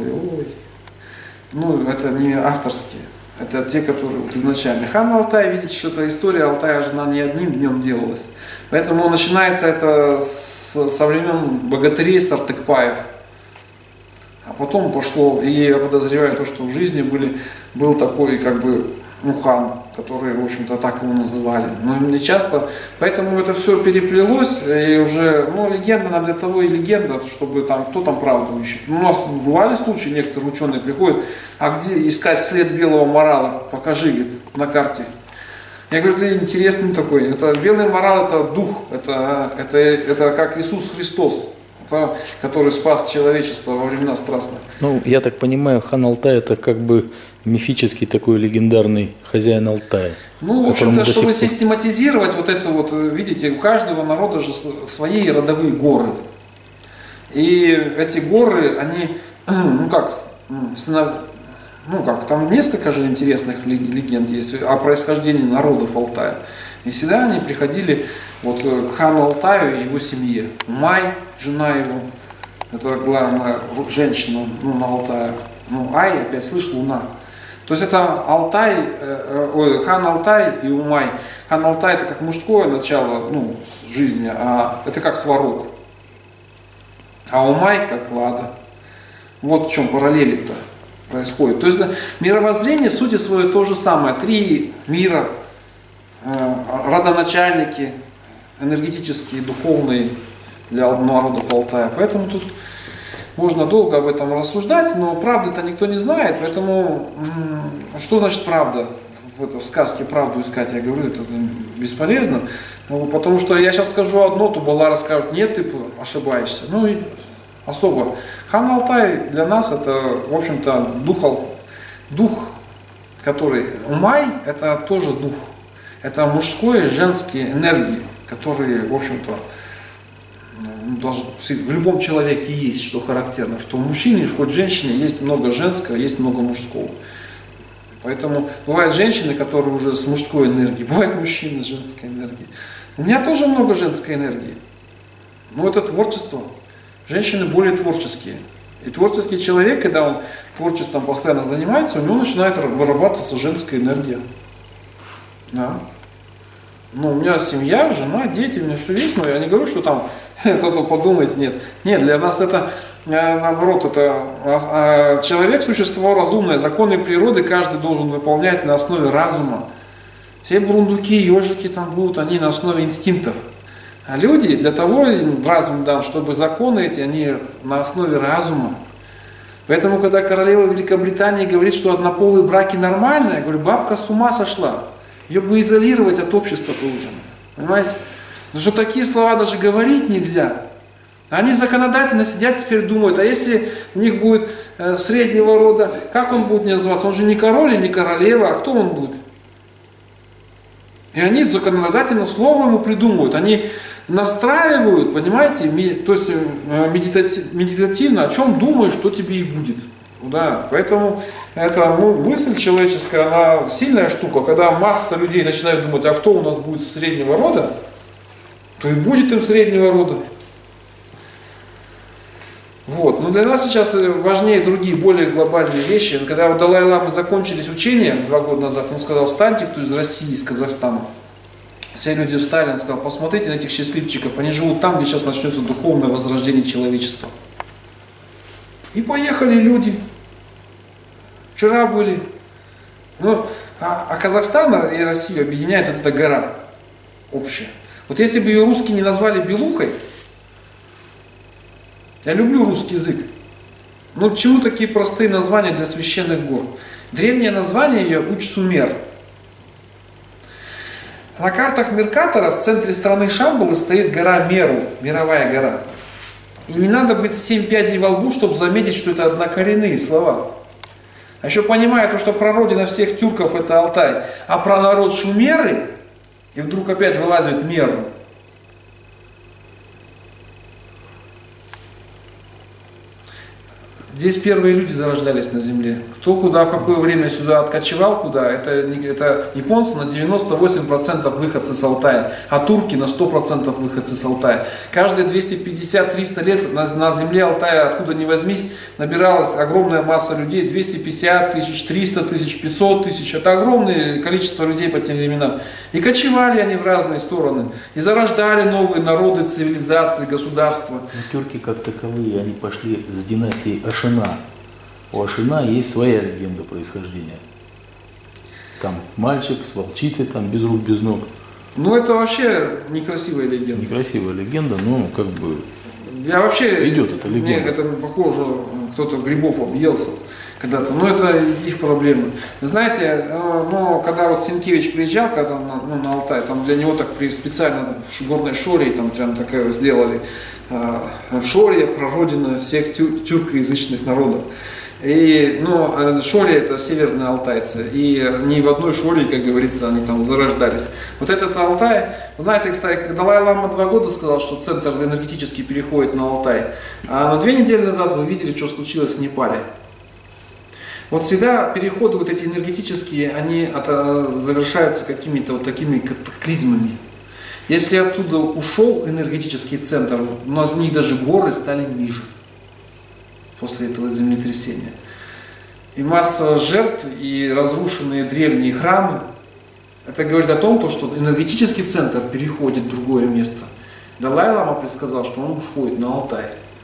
Это не авторские, это те, которые изначально. Хан Алтай видит, что эта история Алтая жена не одним днем делалась. Поэтому начинается это со времен богатырей Сартыкпаев. А потом пошло, и я подозреваю, что в жизни был такой, хан, который, в общем-то, так его называли. Но не часто, поэтому это все переплелось, и уже, легенда, нам для того и легенда, чтобы кто там правду ищет. У нас бывали случаи, некоторые ученые приходят, а где искать след белого морала? Покажи, говорит, на карте. Я говорю, ты интересный такой. Белый морал это дух, это как Иисус Христос, который спас человечество во времена страстных. Я так понимаю, хан Алтай это мифический такой легендарный хозяин Алтая. В общем-то, чтобы систематизировать видите, у каждого народа же свои родовые горы. И эти горы, они, там несколько же интересных легенд есть о происхождении народов Алтая. И всегда они приходили к хану Алтаю и его семье. Май, жена его, это главная женщина на Алтае. Ай, опять слышь, луна. То есть это хан Алтай и Умай. Хан Алтай это как мужское начало жизни, а это как сварог. А Умай как лада. Вот в чем параллели-то происходит. То есть мировоззрение в сути своей то же самое. 3 мира, родоначальники, энергетические, духовные для народов Алтая. Поэтому тут можно долго об этом рассуждать, но правды-то никто не знает. Поэтому что значит правда? В сказке правду искать, я говорю, это бесполезно. Потому что я сейчас скажу одно, то Балара скажет, нет, ты ошибаешься. И особо. Хан Алтай для нас это, в общем-то, дух, который Умай, это тоже дух. Это мужское и женские энергии, которые, в общем-то, в любом человеке есть, что характерно, что в мужчине, хоть в женщине, есть много женского, есть много мужского. Поэтому бывают женщины, которые уже с мужской энергией, бывают мужчины с женской энергией. У меня тоже много женской энергии. Но это творчество. Женщины более творческие. И творческий человек, когда он творчеством постоянно занимается, у него начинает вырабатываться женская энергия. Да. Ну, у меня семья, жена, дети, у меня все есть, но я не говорю, что там кто-то подумает, нет. Нет, для нас это, наоборот, это человек, существо разумное, законы природы каждый должен выполнять на основе разума. Все бурундуки, ежики там будут, они на основе инстинктов. А люди, для того им разум дан, чтобы законы эти, они на основе разума. Поэтому, когда королева Великобритании говорит, что однополые браки нормальные, я говорю, бабка с ума сошла. Ее бы изолировать от общества должен. Понимаете? Потому что такие слова даже говорить нельзя. Они законодательно сидят теперь думают, а если у них будет среднего рода, как он будет называться? Он же не король и не королева, а кто он будет? И они законодательно слово ему придумывают. Они настраивают, понимаете, то есть медитативно, о чем думаешь, что тебе и будет. Да, поэтому эта мысль человеческая, она сильная штука. Когда масса людей начинает думать, а кто у нас будет среднего рода, то и будет им среднего рода. Вот. Но для нас сейчас важнее другие, более глобальные вещи. Когда у Далай-ламы закончились учения 2 года назад, он сказал, встаньте, кто из России, из Казахстана. Все люди встали, он сказал, посмотрите на этих счастливчиков, они живут там, где сейчас начнется духовное возрождение человечества. И поехали люди. Вчера были. Ну, а Казахстан и Россию объединяет вот эта гора общая. Вот если бы ее русские не назвали Белухой, я люблю русский язык. Но почему такие простые названия для священных гор? Древнее название ее Уч-Сумер. На картах Меркатора в центре страны Шамбалы стоит гора Меру, мировая гора. И не надо быть 7 пядей во лбу, чтобы заметить, что это однокоренные слова. А еще понимая то, что прародина всех тюрков это Алтай, а про народ Шумеры, и вдруг опять вылазит Меру. Здесь первые люди зарождались на земле. Кто куда, в какое время сюда откочевал, куда, это японцы на 98% выходцы с Алтая, а турки на 100% выходцы с Алтая. Каждые 250-300 лет на земле Алтая, откуда ни возьмись, набиралась огромная масса людей, 250 тысяч, 300 тысяч, 500 тысяч. Это огромное количество людей по тем временам. И кочевали они в разные стороны, и зарождали новые народы, цивилизации, государства. Тюрки как таковые, они пошли с династией Ашина. У Ашина есть своя легенда происхождения. Там мальчик с волчицей, там без рук, без ног. Ну это вообще некрасивая легенда. Некрасивая легенда, но как бы я вообще, идет эта легенда. Мне это похоже, кто-то грибов объелся когда-то, но это их проблемы. Знаете, но когда вот Сенкевич приезжал когда на Алтай, там для него так специально в горной Шории там прям такая сделали Шория, прародина всех тюркоязычных народов. И, Шория это северные алтайцы, и не в одной Шории, как говорится, они там зарождались. Вот этот Алтай, знаете, кстати, Далай-лама 2 года сказал, что центр энергетически переходит на Алтай, но 2 недели назад вы видели, что случилось в Непале. Вот всегда переходы вот эти энергетические, они завершаются какими-то вот такими катаклизмами. Если оттуда ушел энергетический центр, у нас в них даже горы стали ниже после этого землетрясения. И масса жертв и разрушенные древние храмы, это говорит о том, что энергетический центр переходит в другое место. Далай-лама предсказал, что он уходит на Алтай.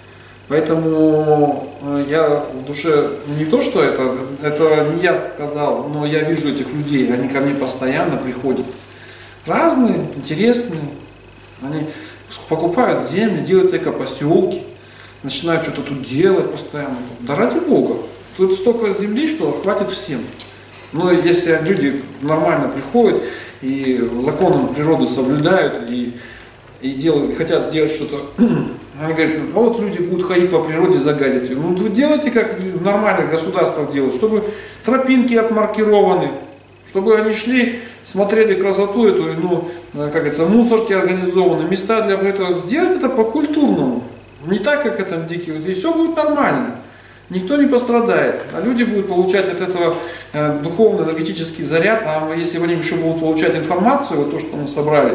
Поэтому я в душе, не то что это не я сказал, но я вижу этих людей, они ко мне постоянно приходят. Разные, интересные, они покупают землю, делают экопоселки, начинают что-то тут делать постоянно. Да ради Бога, тут столько земли, что хватит всем. Но если люди нормально приходят и законом природу соблюдают и хотят сделать что-то, они говорят, а вот люди будут ходить по природе, загадить ее. Ну вы делайте, как в нормальных государствах делают, чтобы тропинки отмаркированы, чтобы они шли смотрели красоту эту, ну, как говорится, мусорки организованы, места для этого. Сделать это по-культурному. Не так, как это дикие. И все будет нормально. Никто не пострадает. А люди будут получать от этого духовно-энергетический заряд. А если они еще будут получать информацию, вот то, что мы собрали,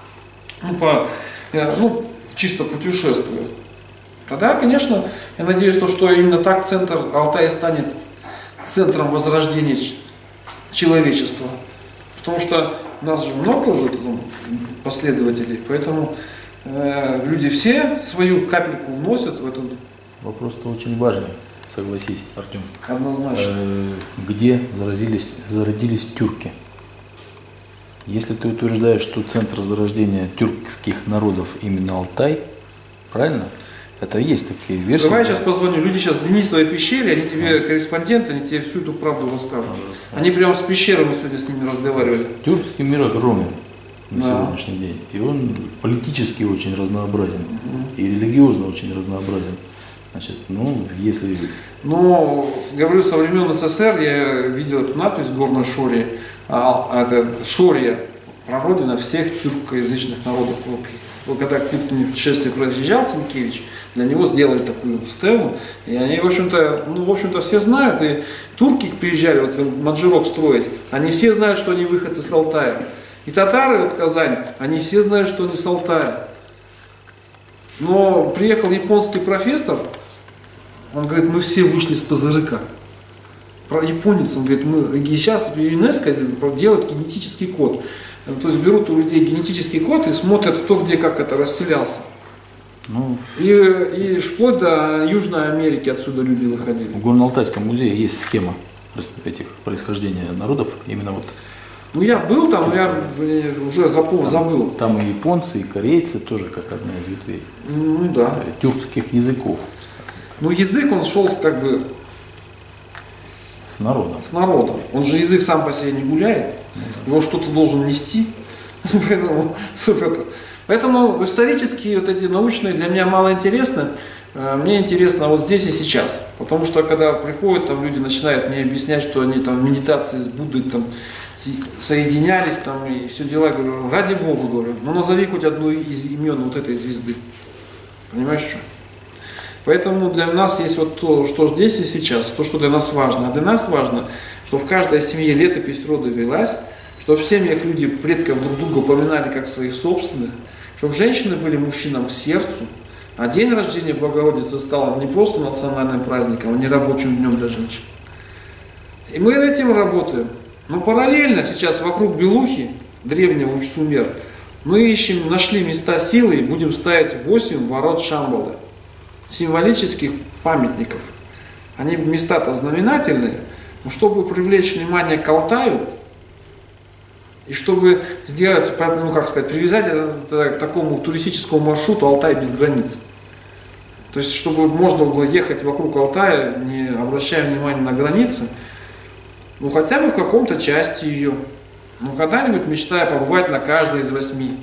чисто путешествуя, тогда, конечно, я надеюсь, что именно так центр Алтая станет центром возрождения человечества. Потому что у нас же много уже последователей, поэтому люди все свою капельку вносят в эту. Вопрос-то очень важный, согласись, Артем. Однозначно. Где зародились тюрки? Если ты утверждаешь, что центр зарождения тюркских народов именно Алтай, правильно? Это есть такие версии. Давай я сейчас позвоню. Люди сейчас в Денисовой пещере, они тебе корреспонденты, они тебе всю эту правду расскажут. Они прямо с пещеры, мы сегодня с ними разговаривали. Тюркский мир огромен на сегодняшний день. И он политически очень разнообразен. И религиозно очень разнообразен. Значит, если... говорю, со времен СССР я видел эту надпись в Горной Шоре. Это Шория, прародина всех тюркоязычных народов. Когда к ним путешествие проезжал Сенкевич, для него сделали такую стелу. И они, в общем-то, все знают. И турки приезжали Манжирок строить, они все знают, что они выходцы с Алтая. И татары, Казань, они все знают, что они с Алтая. Но приехал японский профессор, он говорит, мы все вышли с Пазырыка. Японец, он говорит, и сейчас ЮНЕСКО делает генетический код. То есть берут у людей генетический код и смотрят, кто где как это расселялся. И вплоть до Южной Америки отсюда люди выходили. В Горно-Алтайском музее есть схема этих происхождения народов. Именно вот. Я был там, я уже забыл. Там и японцы, и корейцы тоже как одна из ветвей. Да. Тюркских языков. Язык он шел как бы с народом. С народом. Он же язык сам по себе не гуляет. Его что-то должен нести. Поэтому исторические вот эти научные для меня мало интересны. Мне интересно вот здесь и сейчас. Потому что когда приходят там люди, начинают мне объяснять, что они там в медитации с Буддой там соединялись там и все дела, я говорю, ради Бога, говорю, назови хоть одну из имен вот этой звезды. Понимаешь, что? Поэтому для нас есть вот то, что здесь и сейчас, то, что для нас важно. А для нас важно, что в каждой семье летопись рода велась, что в семьях люди предков друг друга упоминали как своих собственных, чтобы женщины были мужчинам к сердцу, а день рождения Богородицы стал не просто национальным праздником, а не рабочим днем для женщин. И мы над этим работаем. Но параллельно сейчас вокруг Белухи, древнего Уч-Сумер, мы нашли места силы и будем ставить 8 ворот Шамбалы, символических памятников. Они места-то знаменательные, но чтобы привлечь внимание к Алтаю, и чтобы сделать, привязать это к такому туристическому маршруту Алтай без границ. То есть, чтобы можно было ехать вокруг Алтая, не обращая внимания на границы, хотя бы в каком-то части ее. Когда-нибудь мечтаю побывать на каждой из 8.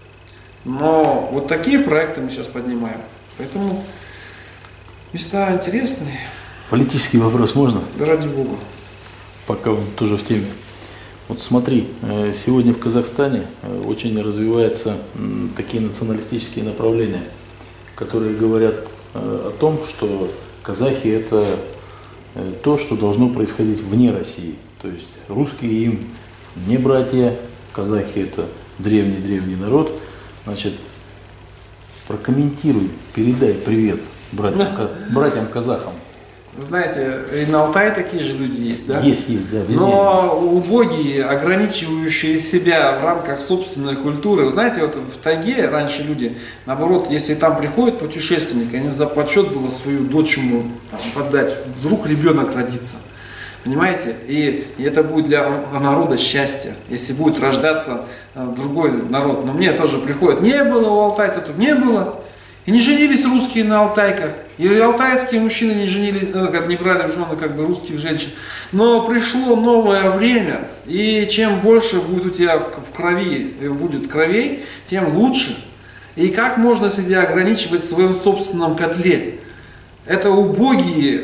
Но вот такие проекты мы сейчас поднимаем. Поэтому места интересные. Политический вопрос можно? Да ради Бога. Пока он тоже в теме. Вот смотри, сегодня в Казахстане очень развиваются такие националистические направления, которые говорят о том, что казахи это то, что должно происходить вне России. То есть русские им не братья, казахи это древний народ. Значит, прокомментируй, передай привет братьям-казахам. Знаете, и на Алтае такие же люди есть, да? Есть, да, везде. Но убогие, ограничивающие себя в рамках собственной культуры. Знаете, вот в тайге раньше люди, наоборот, если там приходит путешественник, они за почет было свою дочь ему подать. Вдруг ребенок родится. Понимаете? И это будет для народа счастье, если будет рождаться другой народ. Но мне тоже приходит, не было у алтайцев, тут не было. И не женились русские на алтайках. И алтайские мужчины не женились, не брали в жены русских женщин. Но пришло новое время, и чем больше будет у тебя в крови, будет кровей, тем лучше. И как можно себя ограничивать в своем собственном котле? Это убогие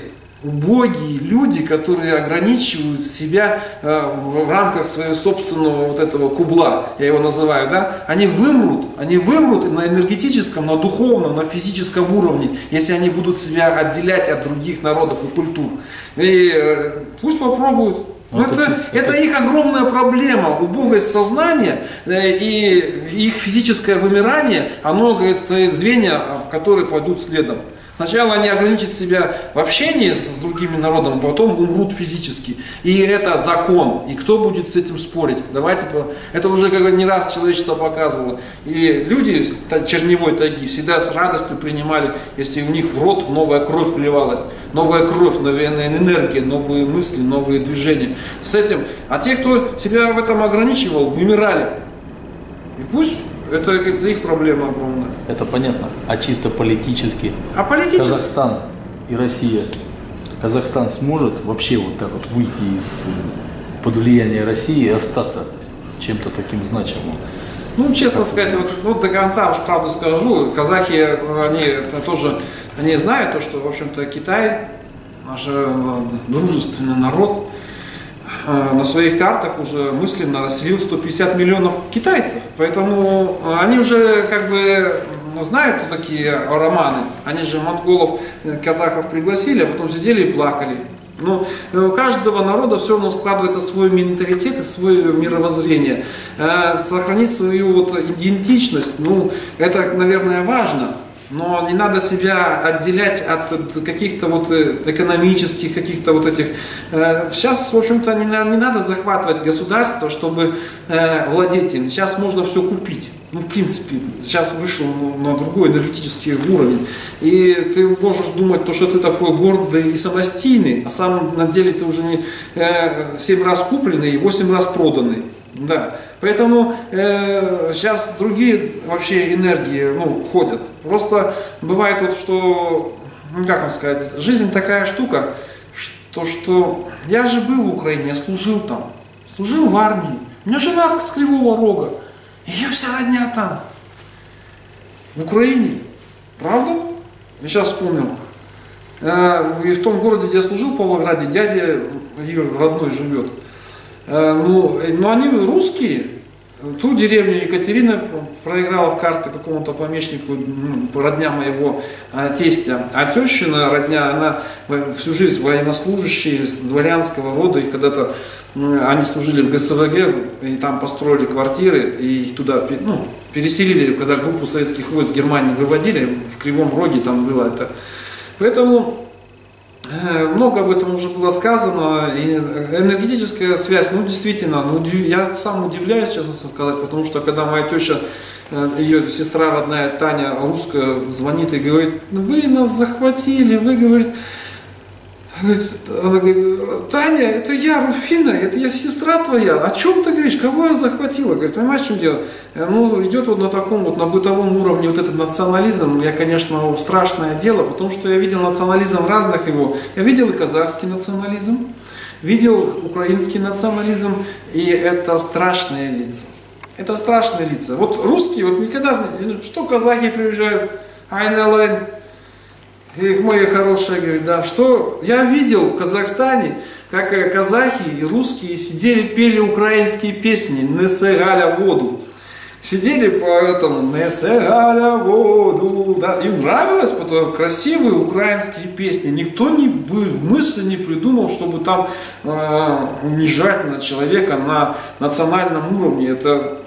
убогие люди, которые ограничивают себя в рамках своего собственного вот этого кубла, я его называю, да, они вымрут на энергетическом, на духовном, на физическом уровне, если они будут себя отделять от других народов и культур. И пусть попробуют. Это их огромная проблема, убогость сознания и их физическое вымирание, оно, говорит, стоит звенья, которые пойдут следом. Сначала они ограничат себя в общении с другими народами, потом умрут физически. И это закон. И кто будет с этим спорить? Давайте, это уже как не раз человечество показывало. И люди черневой тайги всегда с радостью принимали, если у них в рот новая кровь вливалась. Новая кровь, новая энергия, новые мысли, новые движения. С этим. А те, кто себя в этом ограничивал, вымирали. И пусть... Это, говорится, их проблема огромная. Это понятно. А чисто политически, Казахстан и Россия. Казахстан сможет вообще вот так вот выйти под влияние России и остаться чем-то таким значимым? Ну, честно сказать, вот до конца уж правду скажу, казахи, они знают то, что, в общем-то, Китай, наш дружественный народ, на своих картах уже мысленно расселил 150 миллионов китайцев. Поэтому они уже как бы знают, кто такие романы. Они же монголов, казахов пригласили, а потом сидели и плакали. Но у каждого народа все равно складывается свой менталитет и свое мировоззрение. Сохранить свою вот идентичность, ну, это, наверное, важно. Но не надо себя отделять от каких-то вот экономических, каких-то вот этих... Сейчас, в общем-то, не надо захватывать государство, чтобы владеть им. Сейчас можно все купить. Ну, в принципе, сейчас вышел на другой энергетический уровень. И ты можешь думать, что ты такой гордый и самостийный, а сам на деле ты уже не 7 раз купленный и 8 раз проданный. Да, поэтому сейчас другие вообще энергии ходят. Просто бывает вот, что, как вам сказать, жизнь такая штука, что я же был в Украине, я служил там, служил в армии. У меня жена с Кривого Рога, ее вся родня там, в Украине. Правда? Я сейчас вспомнил. И в том городе, где я служил, в Павлограде, дядя ее родной живет. Но они русские. Ту деревню Екатерина проиграла в карты какому-то помещику, родня моего тестя. А тещина родня, она всю жизнь военнослужащие из дворянского рода. И когда-то они служили в ГСВГ, и там построили квартиры, и их туда переселили, когда группу советских войск Германии выводили, в Кривом Роге там было это. Поэтому... Много об этом уже было сказано, и энергетическая связь, действительно, я сам удивляюсь, честно сказать, потому что когда моя теща, ее сестра родная Таня, русская, звонит и говорит, вы нас захватили, вы, говорит, она говорит, Таня, это я, Руфина, это я сестра твоя, о чем ты говоришь, кого я захватила? Говорит, понимаешь, в чем дело? Идет вот на таком вот, на бытовом уровне вот этот национализм, конечно, страшное дело, потому что я видел национализм разных его, я видел и казахский национализм, видел украинский национализм, и это страшные лица. Это страшные лица. Вот русские, вот никогда, что казахи приезжают, айн-алайн, и мои хорошие, говорят, да, что я видел в Казахстане, как казахи и русские сидели, пели украинские песни «Несе Галя воду». Сидели по этому «Несе Галя воду». Да, им нравилось, потому красивые украинские песни. Никто в мысли не придумал, чтобы там унижать на человека на национальном уровне. Это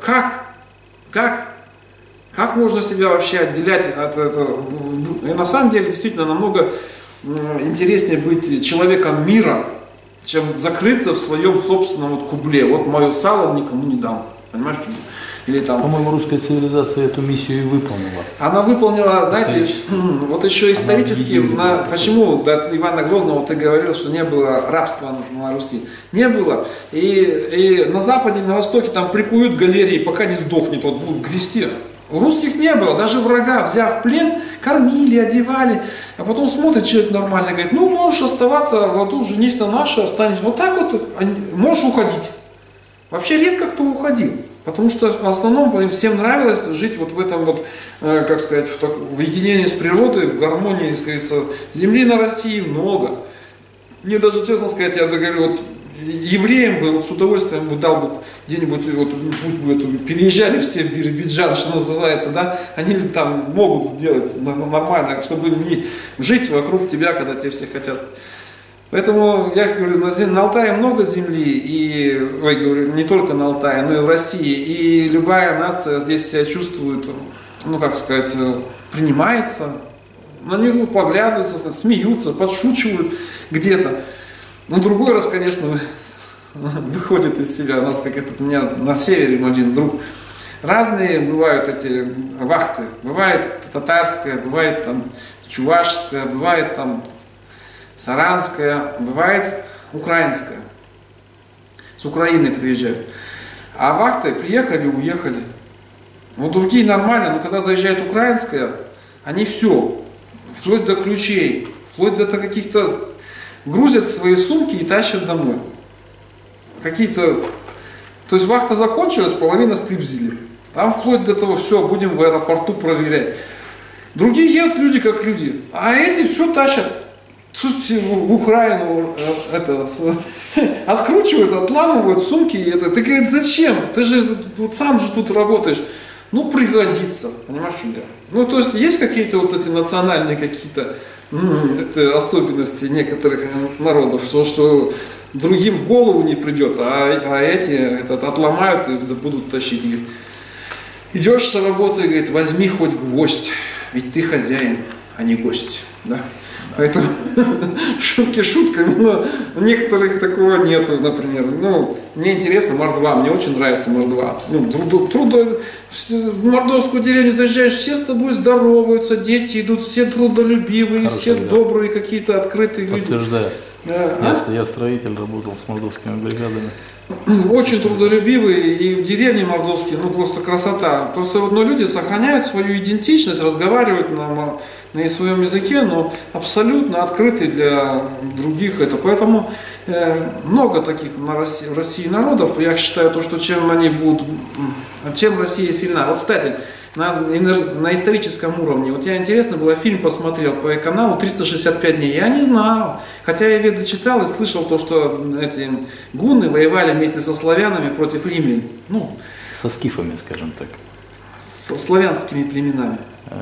как можно себя вообще отделять от этого? И на самом деле, действительно, намного интереснее быть человеком мира, чем закрыться в своем собственном кубле. Вот мое сало никому не дам. Понимаешь, что? Или там... По-моему, русская цивилизация эту миссию и выполнила. Она выполнила, знаете, вот еще исторически, почему до Ивана Грозного ты говорил, что не было рабства на Руси. Не было. И на Западе, на Востоке там прикуют галереи, пока не сдохнет, вот будут грести. У русских не было, даже врага, взяв в плен, кормили, одевали, а потом смотрит человек нормально, говорит, можешь оставаться в роду, женись на нашей, останешься. Вот так вот можешь уходить. Вообще редко кто уходил, потому что в основном им всем нравилось жить вот в этом вот, как сказать, в единении с природой, в гармонии, сказать, земли на России много. мне даже, честно сказать, я говорю, вот евреям бы вот с удовольствием бы дал бы где-нибудь, вот, пусть бы переезжали все в Биробиджан, что называется, да, они там могут сделать нормально, чтобы не жить вокруг тебя, когда тебя все хотят. Поэтому я говорю, на Алтае много земли, и, говорю, не только на Алтае, но и в России, и любая нация здесь себя чувствует, ну как сказать, принимается, на него поглядываются, смеются, подшучивают где-то. Но другой раз, конечно, выходит из себя. У нас, как это, у меня на севере один друг. Разные бывают эти вахты. Бывает татарская, бывает там чувашская, бывает там саранская, бывает украинская. С Украины приезжают. А вахты приехали, уехали. Вот другие нормально, но когда заезжает украинская, они все, вплоть до ключей, вплоть до каких-то, грузят свои сумки и тащат домой. Какие-то, то есть вахта закончилась, половина стыбзили. Там вплоть до того, все, будем в аэропорту проверять. Другие едут люди как люди, а эти все тащат. Тут в Украину откручивают, отламывают сумки. Ты говоришь, зачем? Ты же вот сам же тут работаешь. Ну, пригодится. Понимаешь, что дело? Ну, то есть какие-то вот эти национальные какие-то особенности некоторых народов, что другим в голову не придет, а эти отломают и будут тащить. Идешь с работы, говорит, возьми хоть гвоздь, ведь ты хозяин, а не гость. Да? Поэтому шутки шутками, но у некоторых такого нету, например. Ну, мне интересно мордва, мне очень нравится мордва. Ну, в мордовскую деревню заезжаешь, все с тобой здороваются, дети идут, все трудолюбивые, хорошо, все добрые, какие-то открытые люди. Подтверждаю. Я строитель, работал с мордовскими бригадами. Очень трудолюбивые, и в деревне мордовские, ну просто красота. Просто но люди сохраняют свою идентичность, разговаривают на своем языке, но абсолютно открыты для других. Поэтому много таких в России народов. Я считаю, что чем Россия сильна. Вот, кстати, на историческом уровне. Вот я интересно было, фильм посмотрел по каналу 365 дней. Я не знал. Хотя я веды читал и слышал то, что эти гунны воевали вместе со славянами против римлян. Ну, со скифами, скажем так. Со славянскими племенами.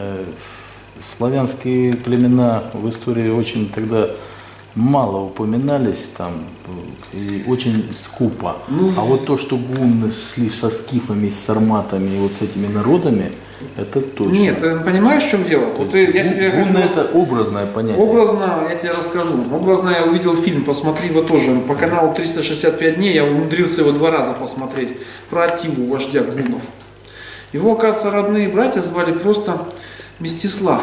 Славянские племена в истории очень тогда мало упоминались там и очень скупо. А вот то, что гунны шли со скифами, с сарматами и вот с этими народами, это точно. Нет, ты понимаешь, в чем дело? Вот гунны это образное понятие. Образно, я тебе расскажу. Образно я увидел фильм, посмотри его тоже. По каналу 365 дней я умудрился его 2 раза посмотреть. Про Аттилу, вождя гуннов. Его, оказывается, родные братья звали просто Мстислав.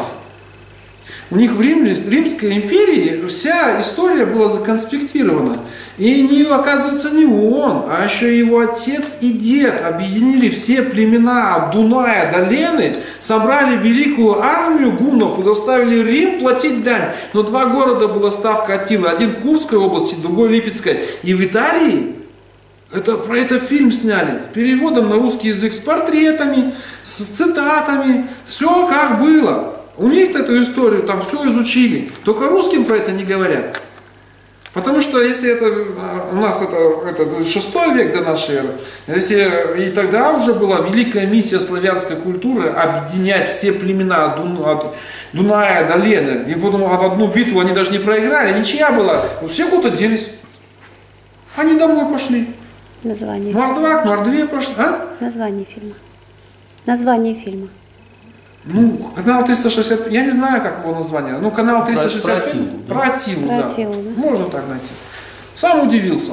У них в Римской империи вся история была законспектирована. И оказывается, не он, а еще его отец и дед объединили все племена от Дуная до Лены, собрали великую армию гуннов и заставили Рим платить дань. Но 2 города была ставка Аттилы. Один в Курской области, другой в Липецкой. И в Италии про это фильм сняли. Переводом на русский язык с портретами, с цитатами. Все как было. У них эту историю там все изучили, только русским про это не говорят. Потому что если у нас это 6 век до нашей эры, и тогда уже была великая миссия славянской культуры объединять все племена от Дуная до Лены. И потом об одну битву они даже не проиграли, ничья была. Все куда делись. Они домой пошли. Название. Мордва к мордве пошли. Название фильма. Название фильма. Ну, канал 360, я не знаю, как его название. Ну, канал 365. Про Аттилу, да. Можно так найти. Сам удивился.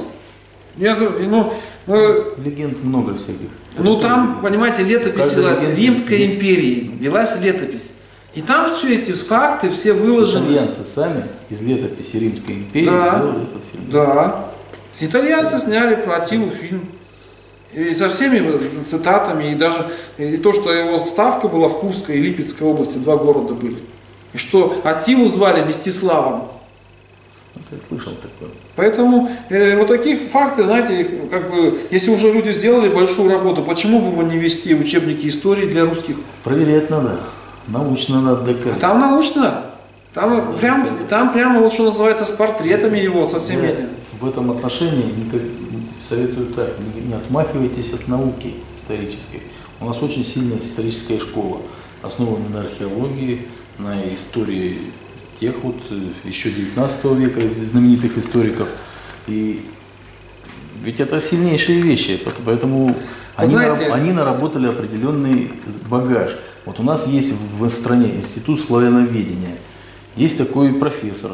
Легенд много всяких. Ну, там, понимаете, летопись велась Римской империи. Велась летопись. И там все эти факты, все выложены. Итальянцы сами из летописи Римской империи сделали этот фильм. Да. Итальянцы сняли про Аттилу фильм. И со всеми цитатами, и даже и то, что его ставка была в Курской и Липецкой области, 2 города были. И что Аттилу звали Мстиславом. Я слышал такое. Поэтому вот таких факты, знаете, как бы, если уже люди сделали большую работу, почему бы его не вести в учебники истории для русских? Проверять надо. Научно надо доказать. А там научно. Там прямо вот что называется с портретами его, со всеми Я этими. в этом отношении советую так, не отмахивайтесь от науки исторической. У нас очень сильная историческая школа, основанная на археологии, на истории тех вот еще 19 века знаменитых историков. И ведь это сильнейшие вещи, поэтому они наработали определенный багаж. Вот у нас есть в стране институт славяноведения. Есть такой профессор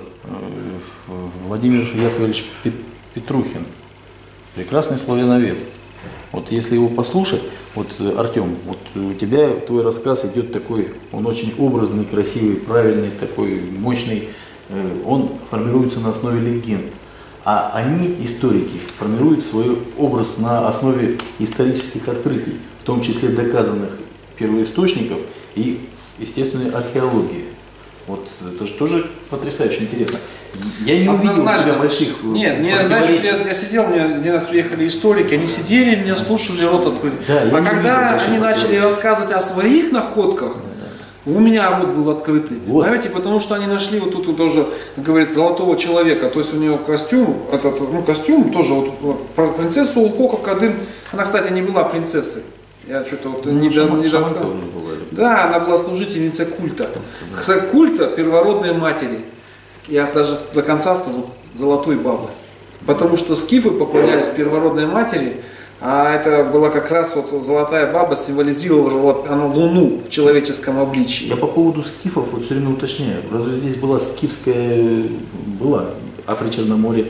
Владимир Яковлевич Петрухин, прекрасный славяновед. Вот если его послушать, вот Артем, вот у тебя твой рассказ идет такой, он очень образный, красивый, правильный, такой мощный, он формируется на основе легенд. А они, историки, формируют свой образ на основе исторических открытий, в том числе доказанных первоисточников и естественной археологии. Вот это же тоже потрясающе интересно. Я не увидел у тебя больших знаешь, я сидел, мне один раз приехали историки, они сидели, меня слушали, рот открыли. Да, а когда они начали рассказывать о своих находках, у меня рот был открытый. Вот. Знаете, потому что они нашли вот тут тоже, говорит, золотого человека, то есть у него костюм, костюм тоже, вот, про принцессу Улкока Кадын, она, кстати, не была принцессой. Я что-то вот не рассказал. Да, она была служительницей культа. Культа первородной матери. Я даже до конца скажу, золотой бабы. Потому что скифы поклонялись первородной матери, а это была как раз вот золотая баба, символизировала она Луну в человеческом обличии. Я по поводу скифов вот все время уточняю. Разве здесь была скифская, а при Черноморье?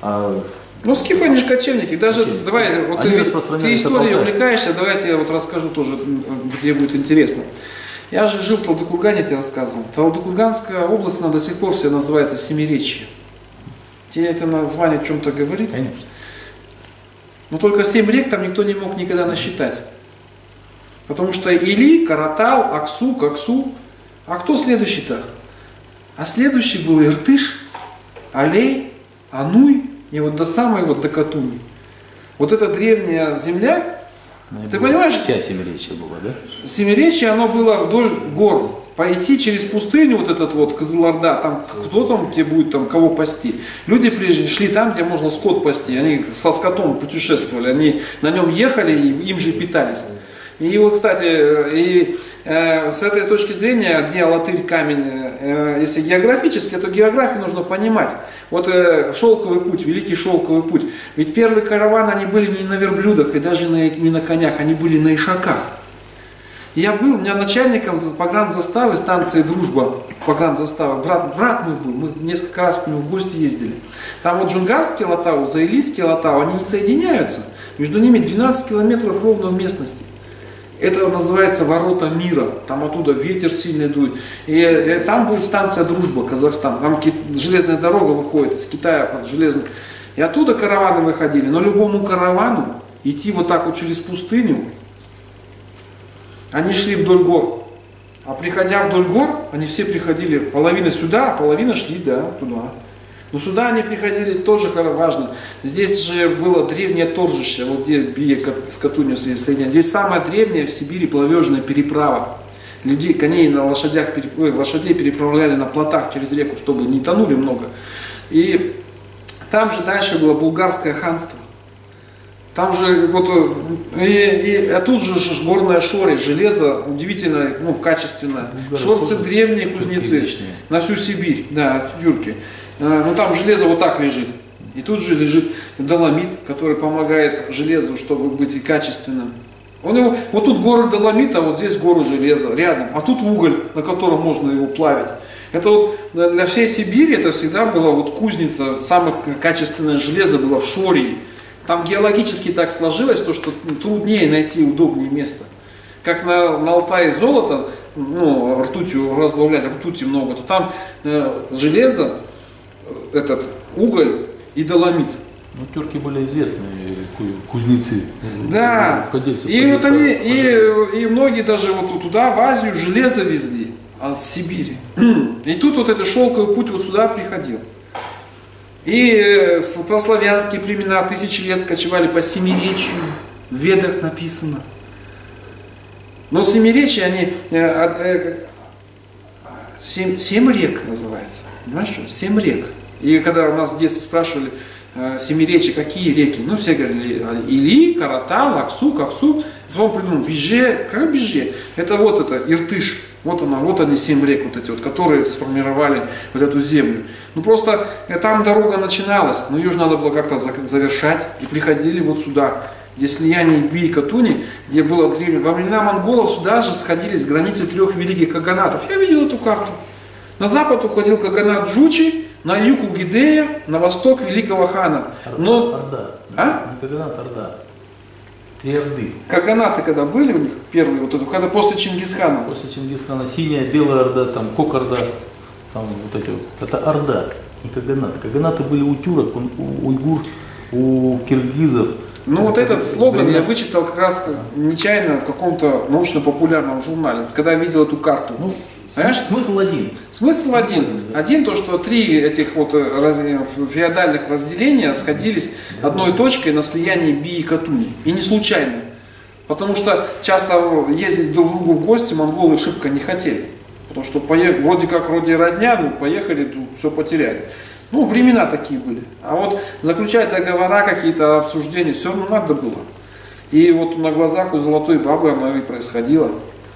Ну, скифы, они же кочевники. Даже, давай, вот ты историей увлекаешься, давайте я вот расскажу тоже, где будет интересно. Я же жил в Талдыкургане, я тебе рассказывал. Талдыкурганская область, она до сих пор вся называется Семиречье. Тебе это название о чем-то говорит? Конечно. Но только 7 рек там никто не мог никогда насчитать. Потому что Или, Каратал, Аксу, Коксу. А кто следующий-то? А следующий был Иртыш, Алей, Ануй. И вот до самой вот до Катуни. Вот эта древняя земля, ты понимаешь? Вся Семиречье была, да? Семиречье, оно было вдоль гор. Пойти через пустыню, вот этот вот Кызылорда, там кто там тебе будет там кого пасти. Люди шли там, где можно скот пасти. Они со скотом путешествовали, они на нем ехали и им же питались. И вот, кстати, с этой точки зрения, где Алатырь камень, если географически, то географию нужно понимать. Вот шелковый путь, великий шелковый путь. Ведь первые караваны, они были не на верблюдах и даже не на конях, они были на ишаках. Я был, у меня начальником погранзаставы, станции Дружба, погранзаставы, брат мой был, мы несколько раз к нему в гости ездили. Там вот Джунгарский Латау, Заилийский Латау, они не соединяются. Между ними 12 километров ровно в местности. Это называется ворота мира, там оттуда ветер сильный дует. И там будет станция Дружба, Казахстан. Там железная дорога выходит из Китая под железную. И оттуда караваны выходили. Но любому каравану идти вот так вот через пустыню, они шли вдоль гор. А приходя вдоль гор, они все приходили, половина сюда, а половина шли, да, туда. Но сюда они приходили, тоже важно. Здесь же было древнее торжище, вот где Бия с Катунью соединяют. Здесь самая древняя в Сибири плавежная переправа. Людей, коней на лошадях, лошадей переправляли на плотах через реку, чтобы не тонули много. И там же дальше было булгарское ханство. Там же, вот, а тут же горная шори, железо удивительно, качественное. Шорцы древние кузнецы на всю Сибирь, да, тюрки. Ну там железо вот так лежит. И тут же лежит доломит, который помогает железу, чтобы быть и качественным. Вот тут горы доломита, вот здесь горы железа рядом, а тут уголь, на котором можно его плавить. Это вот для всей Сибири это всегда была вот кузница, самое качественное железо было в Шории. Там геологически так сложилось, то, что труднее найти удобнее место. Как на Алтае золото, ртутью разбавлять, ртути много, то там железо, этот уголь и доломит. Ну, тюрки были известные кузнецы. Да. И вот они, и многие даже вот туда, в Азию, железо везли от Сибири. И тут вот этот шелковый путь вот сюда приходил. И прославянские племена 1000 лет кочевали по Семиречью, в Ведах написано. Но Семиречье, они 7 рек называется. Понимаешь, что? 7 рек. И когда у нас в детстве спрашивали, семиречье, какие реки? Ну, все говорили, Или, Карата, Лаксу, Коксу. Потом придумал, Беже. Как Беже? Это вот это, Иртыш. Вот она, вот они 7 рек, вот эти вот, которые сформировали вот эту землю. Ну, просто там дорога начиналась, но ее же надо было как-то завершать. И приходили вот сюда, где слияние Би и Катуни, где было древнее. Во времена монголов сюда же сходились границы 3 великих каганатов. Я видел эту карту. На запад уходил каганат Джучи, на юг Угидея, на восток великого хана. Но... Орда. А? Не каганат, Орда. 3 Орды. Каганаты когда были у них, первые, вот это, когда после Чингисхана. После Чингисхана синяя, белая Орда, там Кок-Орда, там вот эти вот. Это Орда, не каганат. Каганаты были у тюрок, у уйгур, у киргизов. Ну вот этот слоган я вычитал как раз нечаянно в каком-то научно-популярном журнале, когда я видел эту карту. Ну, понимаешь? смысл один. Смысл один. Один то, что 3 этих вот феодальных разделения сходились одной точкой на слиянии Би и Катуни. И не случайно. Потому что часто ездить друг к другу в гости монголы шибко не хотели. Потому что вроде родня, ну поехали, все потеряли. Ну, времена такие были. А вот заключать договора, какие-то обсуждения, все равно надо было. И вот на глазах у Золотой Бабы оно и происходило.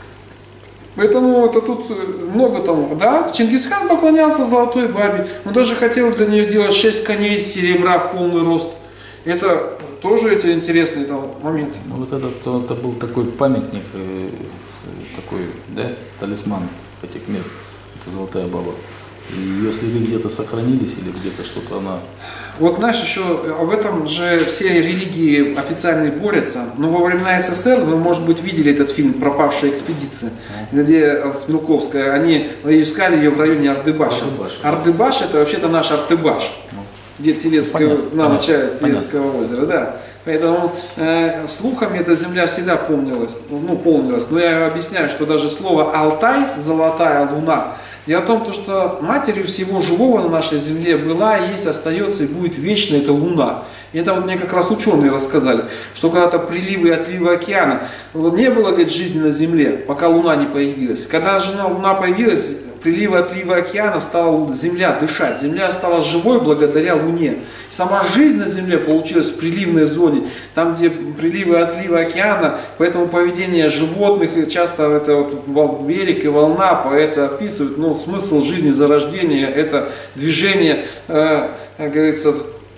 Поэтому это тут много тому. Да, Чингисхан поклонялся Золотой Бабе. Он даже хотел для нее делать 6 коней из серебра в полный рост. Это тоже эти интересные там моменты. Ну, вот это был такой памятник, такой, да, талисман этих мест. Это Золотая Баба. И ее следы где-то сохранились или где-то что-то она... Вот знаешь, еще об этом же все религии официальные борются. Но во времена СССР, вы, может быть, видели этот фильм «Пропавшая экспедиция», где Смелковская, они искали ее в районе Ардыбаша. Ардыбаш это вообще-то наш Артыбаш, где на начале Телецкого озера, да. Поэтому слухами эта земля всегда помнилась. Но я объясняю, что даже слово «Алтай», «золотая луна», дело в том, что матерью всего живого на нашей земле была, есть, остается и будет вечно эта луна. И это вот мне как раз ученые рассказали, что когда-то приливы и отливы океана, вот не было, говорит, жизни на земле, пока луна не появилась. Когда же луна появилась, приливы и отливы океана, стала земля дышать. Земля стала живой благодаря луне. Сама жизнь на земле получилась в приливной зоне, там, где приливы и отливы океана, поэтому поведение животных, часто это вот берег и волна, это описывают, но смысл жизни зарождения, это движение, как говорится,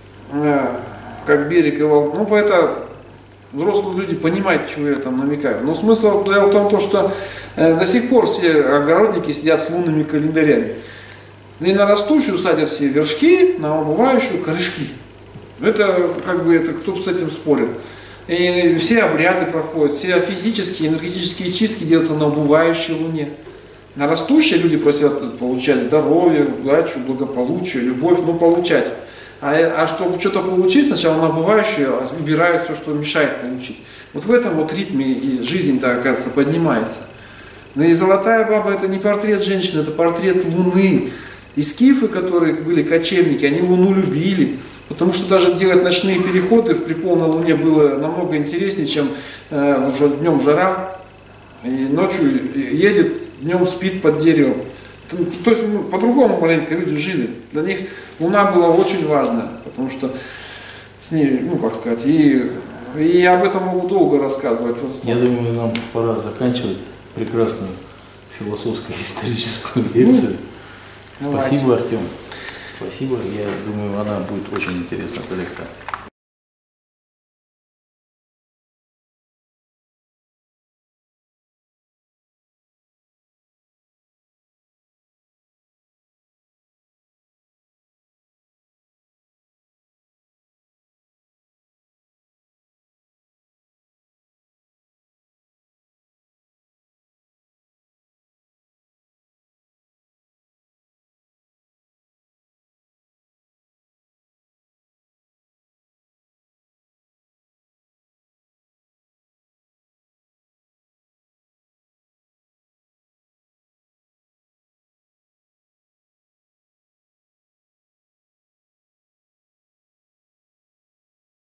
как берег и волна. Ну, это взрослые люди понимают, чего я там намекаю. Но смысл в том, что до сих пор все огородники сидят с лунными календарями. И на растущую садят все вершки, на убывающую корешки. Это как бы, это кто с этим спорит. И все обряды проходят, все физические, энергетические чистки делаются на убывающей луне. На растущей люди просят получать здоровье, удачу, благополучие, любовь, получать. А чтобы что-то получить, сначала на убывающую убирают все, что мешает получить. Вот в этом вот ритме и жизнь-то, оказывается, поднимается. Но и Золотая Баба это не портрет женщины, это портрет Луны. И скифы, которые были кочевники, они Луну любили. Потому что даже делать ночные переходы при полной Луне было намного интереснее, чем уже днем жара. И ночью едет, днем спит под деревом. То есть по-другому маленько люди жили. Для них Луна была очень важна, потому что с ней, как сказать, и об этом могу долго рассказывать. Я думаю, нам пора заканчивать прекрасную философско-историческую лекцию. Спасибо, Артем. Спасибо. Я думаю, она будет очень интересна, эта лекция.